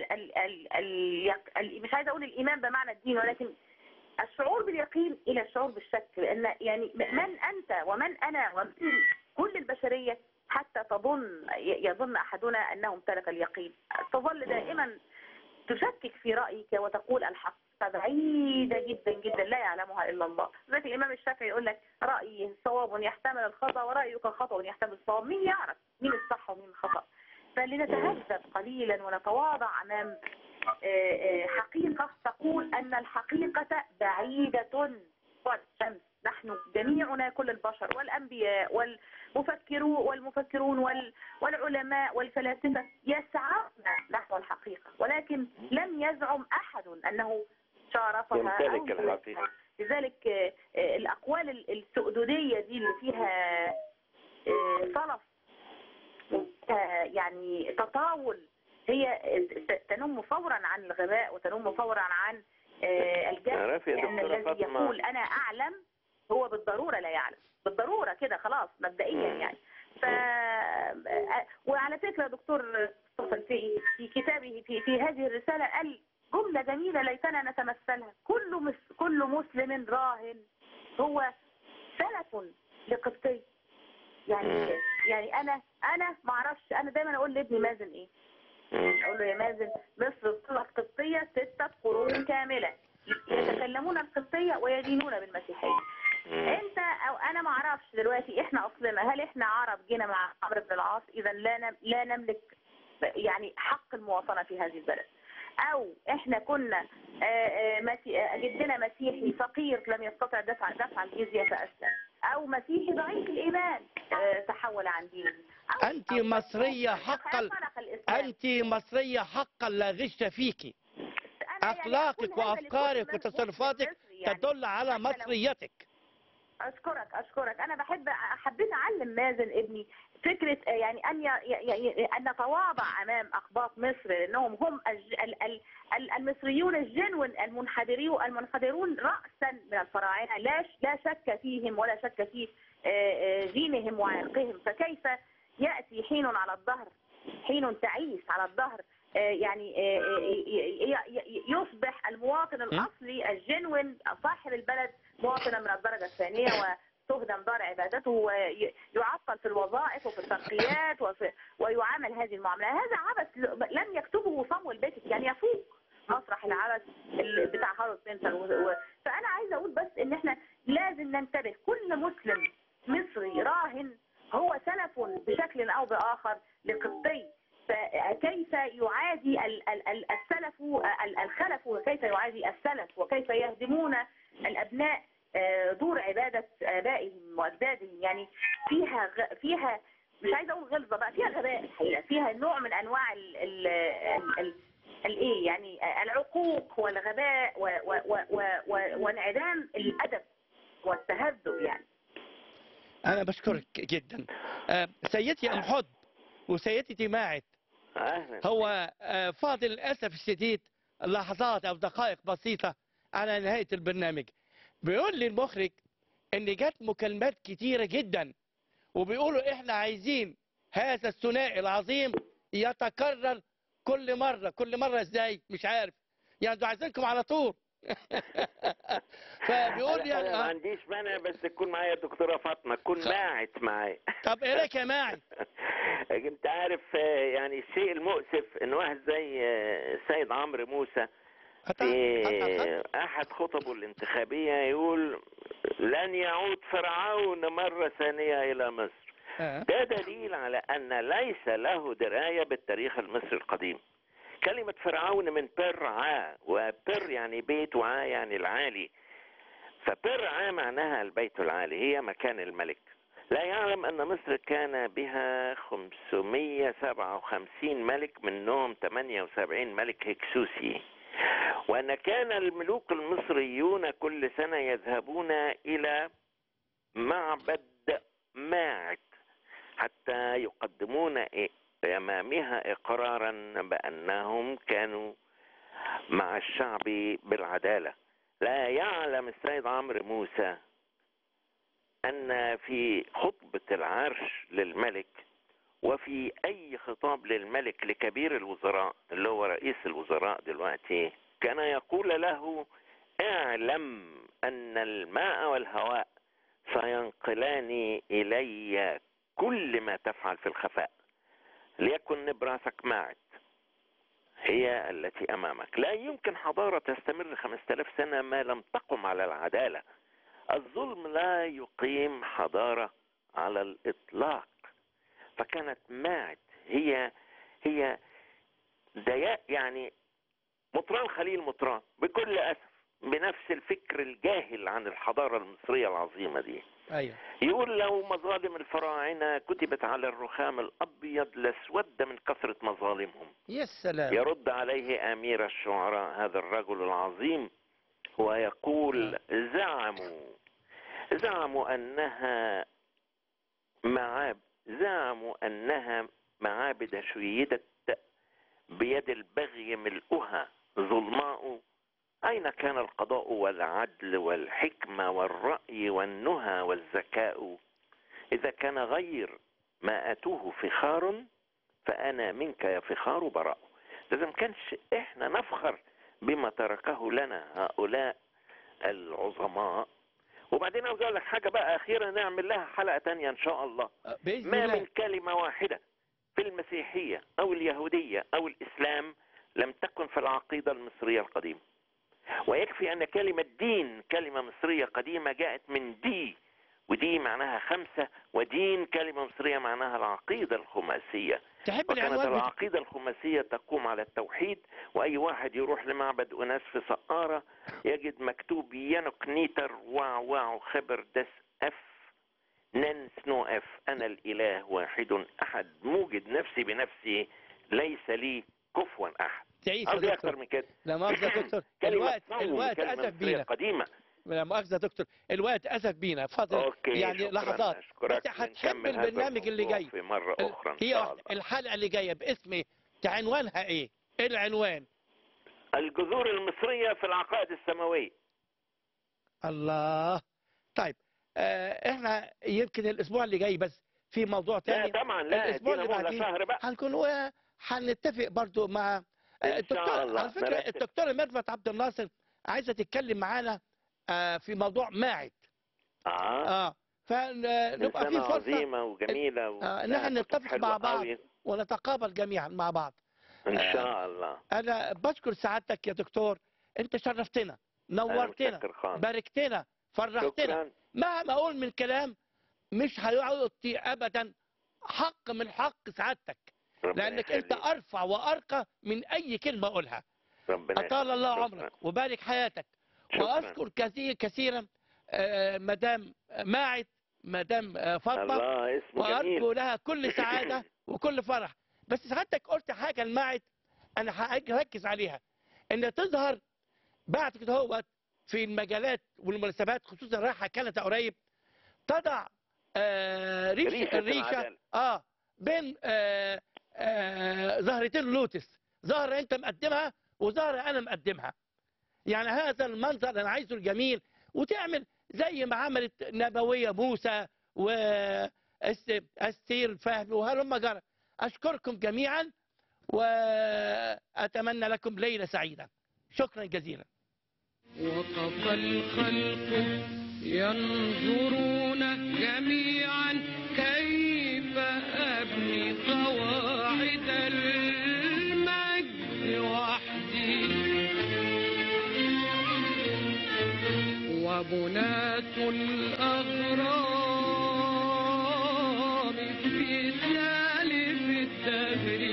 مش عايزة أقول الإيمان بمعنى الدين، ولكن الشعور باليقين إلى الشعور بالشك، لأن يعني من أنت ومن أنا ومن كل البشرية حتى يظن أحدنا أنه امتلك اليقين. تظل دائما تشكك في رأيك وتقول الحق بعيدة جدا جدا لا يعلمها إلا الله. زي الإمام الشافعي يقول لك رأيي صواب يحتمل الخطأ ورأيك خطأ يحتمل الصواب. مين يعرف مين الصح ومين الخطأ؟ فلنتهذب قليلا ونتواضع أمام حقيقة تقول أن الحقيقة بعيدة بعد الشمس. نحن جميعنا كل البشر والأنبياء والمفكرون والعلماء والفلاسفة يسعون نحو الحقيقة، ولكن لم يزعم أحد أنه شارفها يمتلك أو الحقيقة. لذلك الأقوال السؤددية دي اللي فيها صلف يعني تطاول هي تنم فورا عن الغباء وتنم فورا عن الجهل، لأن الذي يقول أنا أعلم هو بالضرورة لا يعلم، بالضرورة كده خلاص مبدئيا يعني. وعلى فكرة دكتور مصطفى في كتابه في هذه الرسالة قال جملة جميلة ليتنا نتمثلها: كل مسلم راهن هو سلف لقبطي. يعني انا ما اعرفش، انا دايما اقول لابني مازن ايه، اقول له يا مازن مصر طلعت قبطية 6 قرون كاملة يتكلمون القبطية ويدينون بالمسيحية. انت او انا ما اعرفش دلوقتي احنا اصلنا، هل احنا عرب جينا مع عمرو بن العاص اذا لا نملك يعني حق المواطنة في هذه البلد، او احنا كنا جدنا مسيحي فقير لم يستطع دفع الجزية فاسلم، او مسيحي ضعيف الايمان تحول عن دينه. أنت مصرية حقا، أنت مصرية حقا لا غش فيك. أخلاقك وأفكارك وتصرفاتك تدل على مصريتك. أشكرك. أنا حبيت أعلم مازن ابني فكرة يعني أن نتواضع أمام أقباط مصر، لأنهم هم المصريون الجنون المنحدرون رأسا من الفراعنة، لا شك فيهم ولا شك في دينهم وعرقهم. فكيف يأتي حين تعيس على الظهر يعني يصبح المواطن الأصلي الجنون صاحب البلد مواطنا من الدرجة الثانية وتهدم دار عبادته ويعطل في الوظائف وفي الترقيات ويعامل هذه المعاملة. هذا عبث لم يكتبه صمويل بيكت، يعني يفوق مسرح العبث بتاع هارولد بنتر. فأنا عايزة أقول بس إن إحنا لازم ننتبه، كل مسلم مصري راهن هو سلف بشكل أو بآخر لقبطي. فكيف يعادي الخلف وكيف يعادي السلف وكيف يهدمون الأبناء دور عبادة آبائهم وأجدادهم. يعني فيها مش عايزة أقول غلظة بقى، فيها غباء الحقيقة، فيها نوع من أنواع الإيه يعني العقوق والغباء وانعدام الأدب والتهذب يعني. أنا بشكرك جدا سيدتي أم حب وسيدتي ماعت. هو فاضل للأسف الشديد لحظات أو دقائق بسيطة على نهاية البرنامج. بيقول لي المخرج إن جت مكالمات كتيرة جدا وبيقولوا إحنا عايزين هذا الثنائي العظيم يتكرر كل مرة إزاي مش عارف، يعني انتوا عايزينكم على طول فبيقول يعني انا ما عنديش مانع، بس تكون معايا الدكتوره فاطمه، تكون ماعت معايا. طب ايه رايك يا ماعي؟ انت عارف يعني الشيء المؤسف ان واحد زي السيد عمرو موسى في احد خطبه الانتخابيه يقول لن يعود فرعون مره ثانيه الى مصر. ده دليل على ان ليس له درايه بالتاريخ المصري القديم. كلمه فرعون من برعا، وبر يعني بيت، وعا يعني العالي. فبرعا معناها البيت العالي، هي مكان الملك. لا يعلم أن مصر كان بها 557 ملك، منهم 78 ملك هكسوسي، وأن كان الملوك المصريون كل سنة يذهبون إلى معبد ماعت حتى يقدمون أمامها إقرارا بأنهم كانوا مع الشعب بالعدالة. لا يعلم السيد عمرو موسى أن في خطبة العرش للملك وفي أي خطاب للملك لكبير الوزراء اللي هو رئيس الوزراء دلوقتي كان يقول له اعلم أن الماء والهواء سينقلان إلي كل ما تفعل في الخفاء، ليكن نبراسك معت هي التي أمامك. لا يمكن حضارة تستمر 5000 سنة ما لم تقم على العدالة. الظلم لا يقيم حضارة على الإطلاق. فكانت ماعت هي يعني مطران خليل مطران بكل أسف، بنفس الفكر الجاهل عن الحضارة المصرية العظيمة دي. ايوه. يقول لو مظالم الفراعنة كتبت على الرخام الأبيض لاسود من كثرة مظالمهم. يا سلام. يرد عليه أمير الشعراء هذا الرجل العظيم ويقول زعموا أنها معابد شيدت بيد البغي ملؤها ظلماء. أين كان القضاء والعدل والحكمة والرأي والنهى والذكاء؟ إذا كان غير ما أتوه فخار فأنا منك يا فخار براء. إذا ما كانش إحنا نفخر بما تركه لنا هؤلاء العظماء. وبعدين عاوز اقول لك حاجه بقى اخيرا نعمل لها حلقه تانية ان شاء الله. بإذن ما الله. من كلمه واحده في المسيحيه او اليهوديه او الاسلام لم تكن في العقيده المصريه القديمه. ويكفي ان كلمه دين كلمه مصريه قديمه جاءت من دي، ودي معناها 5، ودين كلمه مصريه معناها العقيده الخماسيه. تحب وكانت العنوان العقيدة الخماسية تقوم على التوحيد. وأي واحد يروح لمعبد أناس في سقارة يجد مكتوب ينك نيتر واو خبر دس أف ننس نو أف أنا الإله واحد أحد موجد نفسي بنفسي ليس لي كفوا أحد. تعيش يا أكثر دكتور. من كده. لا مؤاخذة يا دكتور. الوقت كلمة أسف مصرية بينا. قديمة. لا مؤاخذة يا دكتور، الوقت أسف بينا. فاضل أوكي، يعني شكراً. لحظات. أشكرك. بس هتحب نكمل هذا البرنامج اللي الموضوع جاي في مرة أخرى إن هي شاء واحدة. الله. الحلقة اللي جاية باسم عنوانها إيه؟ إيه العنوان؟ الجذور المصرية في العقائد السماوية. الله. طيب احنا يمكن الاسبوع اللي جاي بس في موضوع تاني. لا طبعا، لا الاسبوع اللي ادينا مهلة بعديه شهر بقى هنتفق برضو مع إن الدكتور. شاء الله. على فكرة نرتب. الدكتورة ميرفت عبد الناصر عايزة تتكلم معانا في موضوع ماعت. فنبقى في إنسانة فرصة عظيمة وجميلة ان احنا نتفق مع بعض قوي. ونتقابل جميعا مع بعض. إن شاء الله. انا بشكر سعادتك يا دكتور، انت شرفتنا، نورتنا، باركتنا، فرحتنا. شكرا. مهما اقول من كلام مش هيعطي ابدا حق من حق سعادتك، لانك انت ارفع وارقى من اي كلمه اقولها. اطال الله عمرك وبارك حياتك. واذكر كثيرا مدام ماعت، مدام فاطمه، وارجو لها كل سعاده وكل فرح. بس سعادتك قلت حاجه لماعت انا هركز عليها، ان تظهر بعد كده هو في المجالات والمناسبات، خصوصا رايحه كندا قريب، تضع الريشه بين زهرتين لوتس، زهره انت مقدمها وزهره انا مقدمها. يعني هذا المنظر انا عايزه الجميل، وتعمل زي ما عملت نبويه موسى واستير فهمي وهلم جرى. اشكركم جميعا واتمنى لكم ليله سعيده. شكرا جزيلا. وقف الخلق ينظرون جميعا كيف أبني قواعد المجد وحدي، وبناة الأغرام في سالف الدهر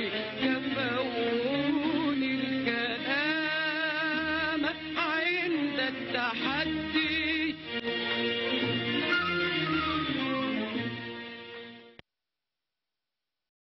كفوني الكلام عند التحدي.